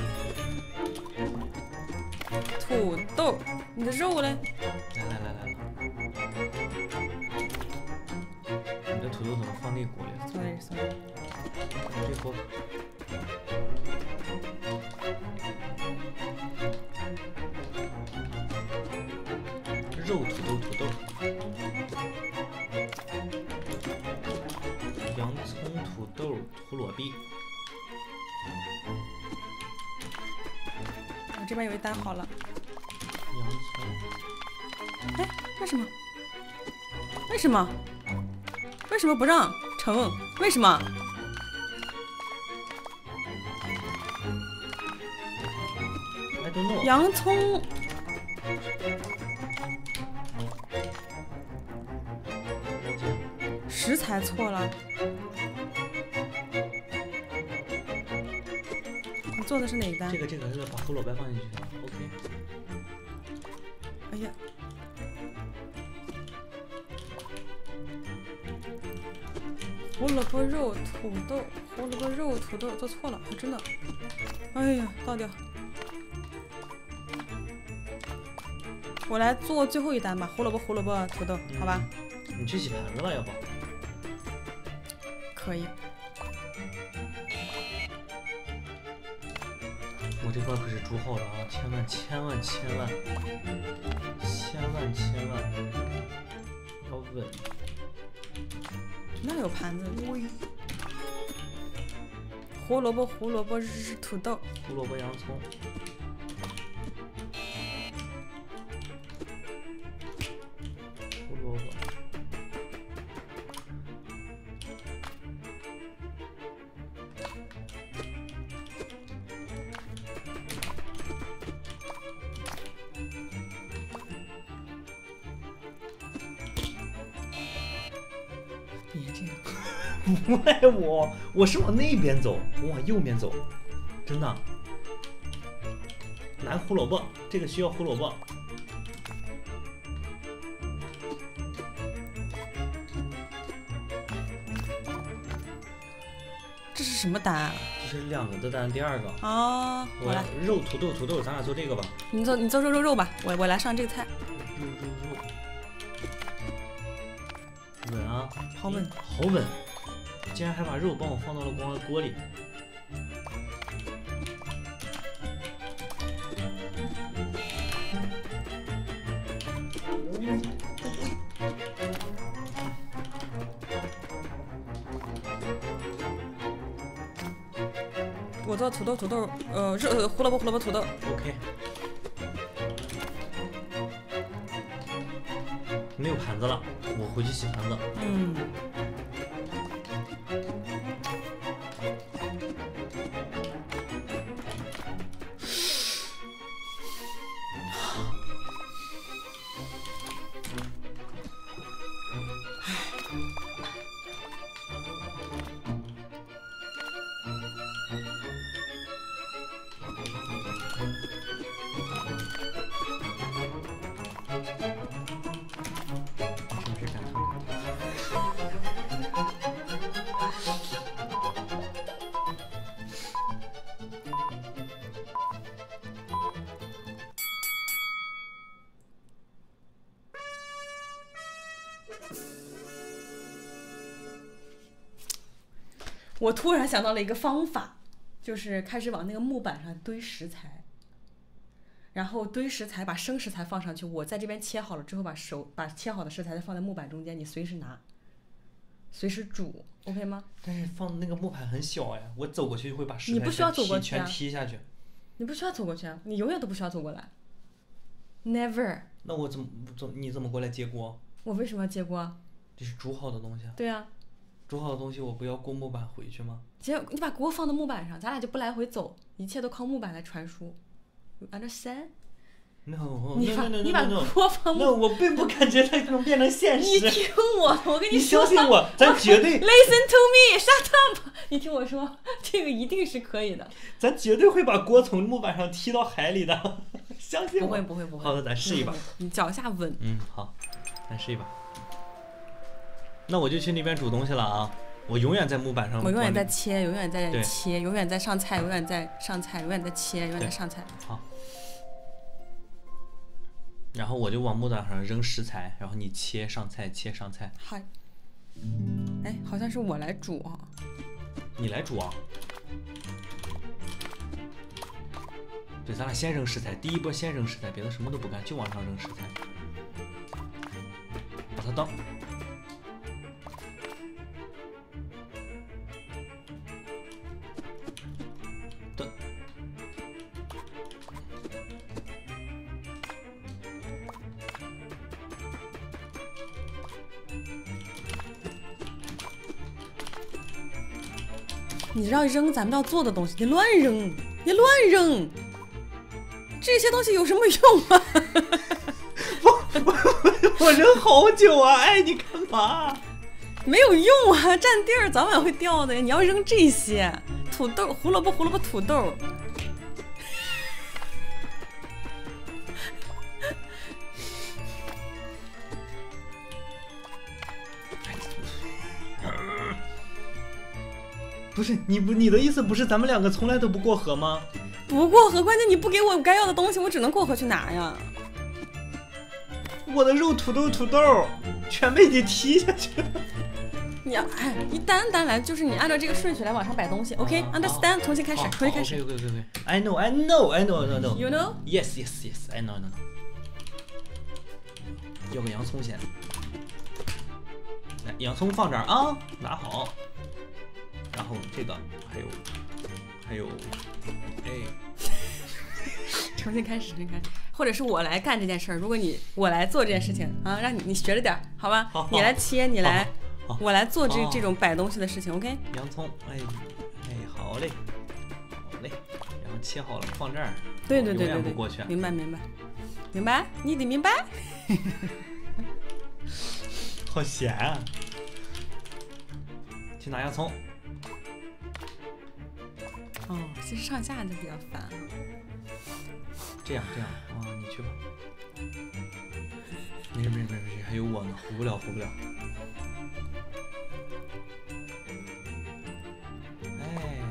土豆，你的肉嘞？ 来来来来，你的土豆怎么放那锅里 ？Sorry Sorry， 这锅。肉土豆土豆，洋葱土豆胡萝卜。 我这边有一单好了。 洋葱。 哎，为什么？为什么？为什么不让成？为什么？洋葱。食材错了，你做的是哪一单？ 这个这个这个，把胡萝卜放进去 ，OK。 哎呀，胡萝卜肉土豆，胡萝卜肉土豆做错了，真的。哎呀，倒掉。我来做最后一单吧，胡萝卜胡萝卜土豆，好吧？ 你去洗盘子了，要不？ 可以。 我这关可是煮好的啊，千万千万千万千万千万要稳。 那有盘子？喂。胡萝卜胡萝卜是土豆。 胡萝卜洋葱。胡萝卜。 不爱我，我是往那边走，我往右边走，真的。拿胡萝卜，这个需要胡萝卜。 这是什么单啊？ 这是两个的单，第二个。 哦， 我来肉土豆土豆，咱俩做这个吧。 你做你做肉肉肉吧，我我来上这个菜。 肉肉肉。稳啊， 好稳， 好稳！竟然还把肉帮我放到了锅锅里。 我做土豆土豆，呃，肉胡萝卜胡萝卜土豆。 OK。没有盘子了，我回去洗盘子。 嗯。我突然想到了一个方法，就是开始往那个木板上堆食材，然后堆食材，把生食材放上去，我在这边切好了之后，把熟把切好的食材再放在木板中间，你随时拿，随时煮 ，OK 吗？ 但是放的那个木板很小呀，我走过去就会把食材你不需要走过去、 啊、全踢下去。 你不需要走过去啊，你永远都不需要走过来 ，Never。 那我怎么怎你怎么过来接锅？ 我为什么要接锅？ 这是煮好的东西啊。 对啊。 煮好的东西我不要过木板回去吗？ 结果你把锅放到木板上，咱俩就不来回走，一切都靠木板来传输。Understand？ No， 你把 no, no, no, 你把锅放木。 那、no, 我并不感觉它能变成现实。 你听我，我跟你说， 你相信我，咱绝对。 Listen to me, shut up！ 你听我说，这个一定是可以的。 咱绝对会把锅从木板上踢到海里的，相信我。 不会不会不会。 好的，咱试一把。 你脚下稳。 嗯，好，咱试一把。那我就去那边煮东西了啊！我永远在木板上， 我永远在切，永远在切，永远在上菜，永远在上菜，永远在切，永远在上菜。 好。然后我就往木板上扔食材，然后你切上菜，切上菜。 嗨。哎，好像是我来煮啊。 你来煮啊？对，咱俩先扔食材，第一波先扔食材，别的什么都不干，就往上扔食材，把它倒。 你要扔咱们要做的东西，你乱扔，你乱扔，这些东西有什么用啊？ 我我我扔好久啊！哎，你干嘛？ 没有用啊，占地儿，早晚会掉的呀。你要扔这些土豆、胡萝卜、胡萝卜、土豆。 不是你不你的意思不是咱们两个从来都不过河吗？ 不过河，关键你不给我该要的东西，我只能过河去拿呀。 我的肉土豆土豆全被你踢下去了。 你要哎，一单单来，就是你按照这个顺序来往上摆东西。OK，understand？、okay? 重新开始，重新开始。 OK OK OK I know I know I know I know. You know? Yes yes yes I know I know. 要个洋葱先。来，洋葱放这儿啊，拿好。然后这个还有还有，哎， 重新开始，重新开始，或者是我来干这件事儿。如果你我来做这件事情啊，让你你学着点，好吧？ 好好你来切，你来， 好好我来做这好这种摆东西的事情。OK？ 洋葱，哎哎，好嘞，好嘞，然后切好了放这儿。 对对对对对， 不过去。 明白明白明白，你得明白。 好咸啊！ 去拿洋葱。 哦，其实上下就比较烦。 这样这样啊，你去吧。没事没事没事没事，还有我呢，糊不了糊不了。哎，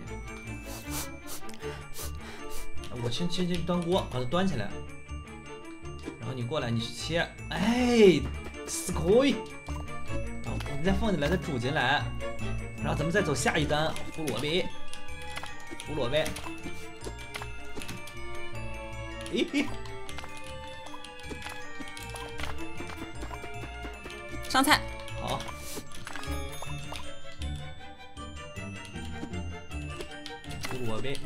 我先先去端锅，把它端起来。然后你过来，你去切。哎，すごい。然后你再放进来，再煮进来。然后咱们再走下一单，胡萝卜。胡萝卜。咦嘿。 上菜。 好。胡萝卜。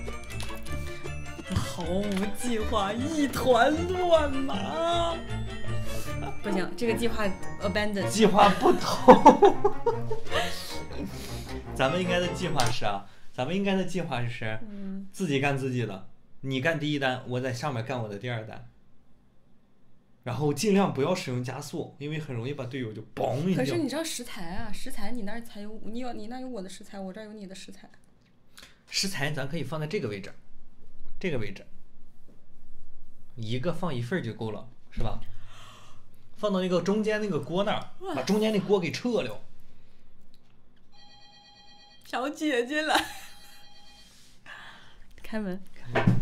毫无计划，一团乱麻。不行，这个计划 abandon。 计划不通。咱们应该的计划是啊，咱们应该的计划是，嗯、自己干自己的，你干第一单，我在上面干我的第二单。然后尽量不要使用加速，因为很容易把队友就嘣一下。 可是你知道食材啊，食材你那儿才有，你有你那有我的食材，我这儿有你的食材。 食材咱可以放在这个位置，这个位置，一个放一份就够了，是吧？放到那个中间那个锅那儿，把中间那锅给撤了。 小姐姐来，开门。 开门。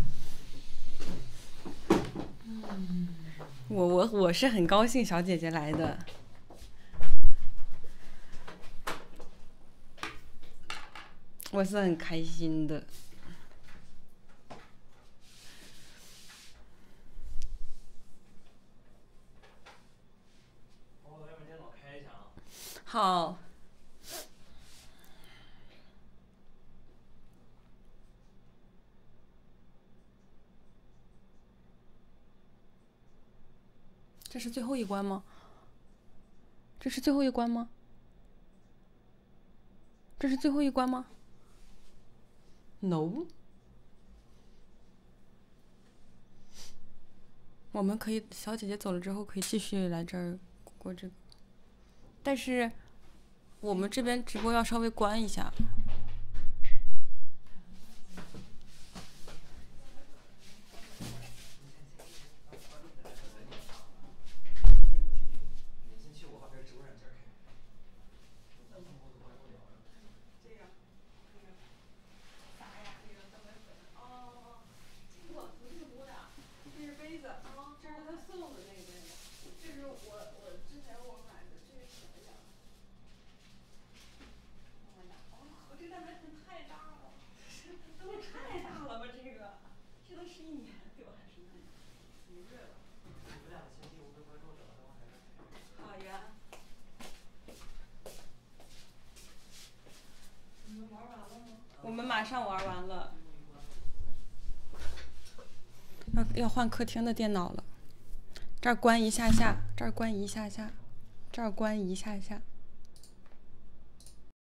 嗯，我我我是很高兴小姐姐来的。我是很开心的。好。这是最后一关吗？这是最后一关吗？这是最后一关吗 ？No。我们可以，小姐姐走了之后可以继续来这儿过这个，但是我们这边直播要稍微关一下。我们马上玩完了，要要换客厅的电脑了。这儿关一下下，这儿关一下下，这儿关一下下。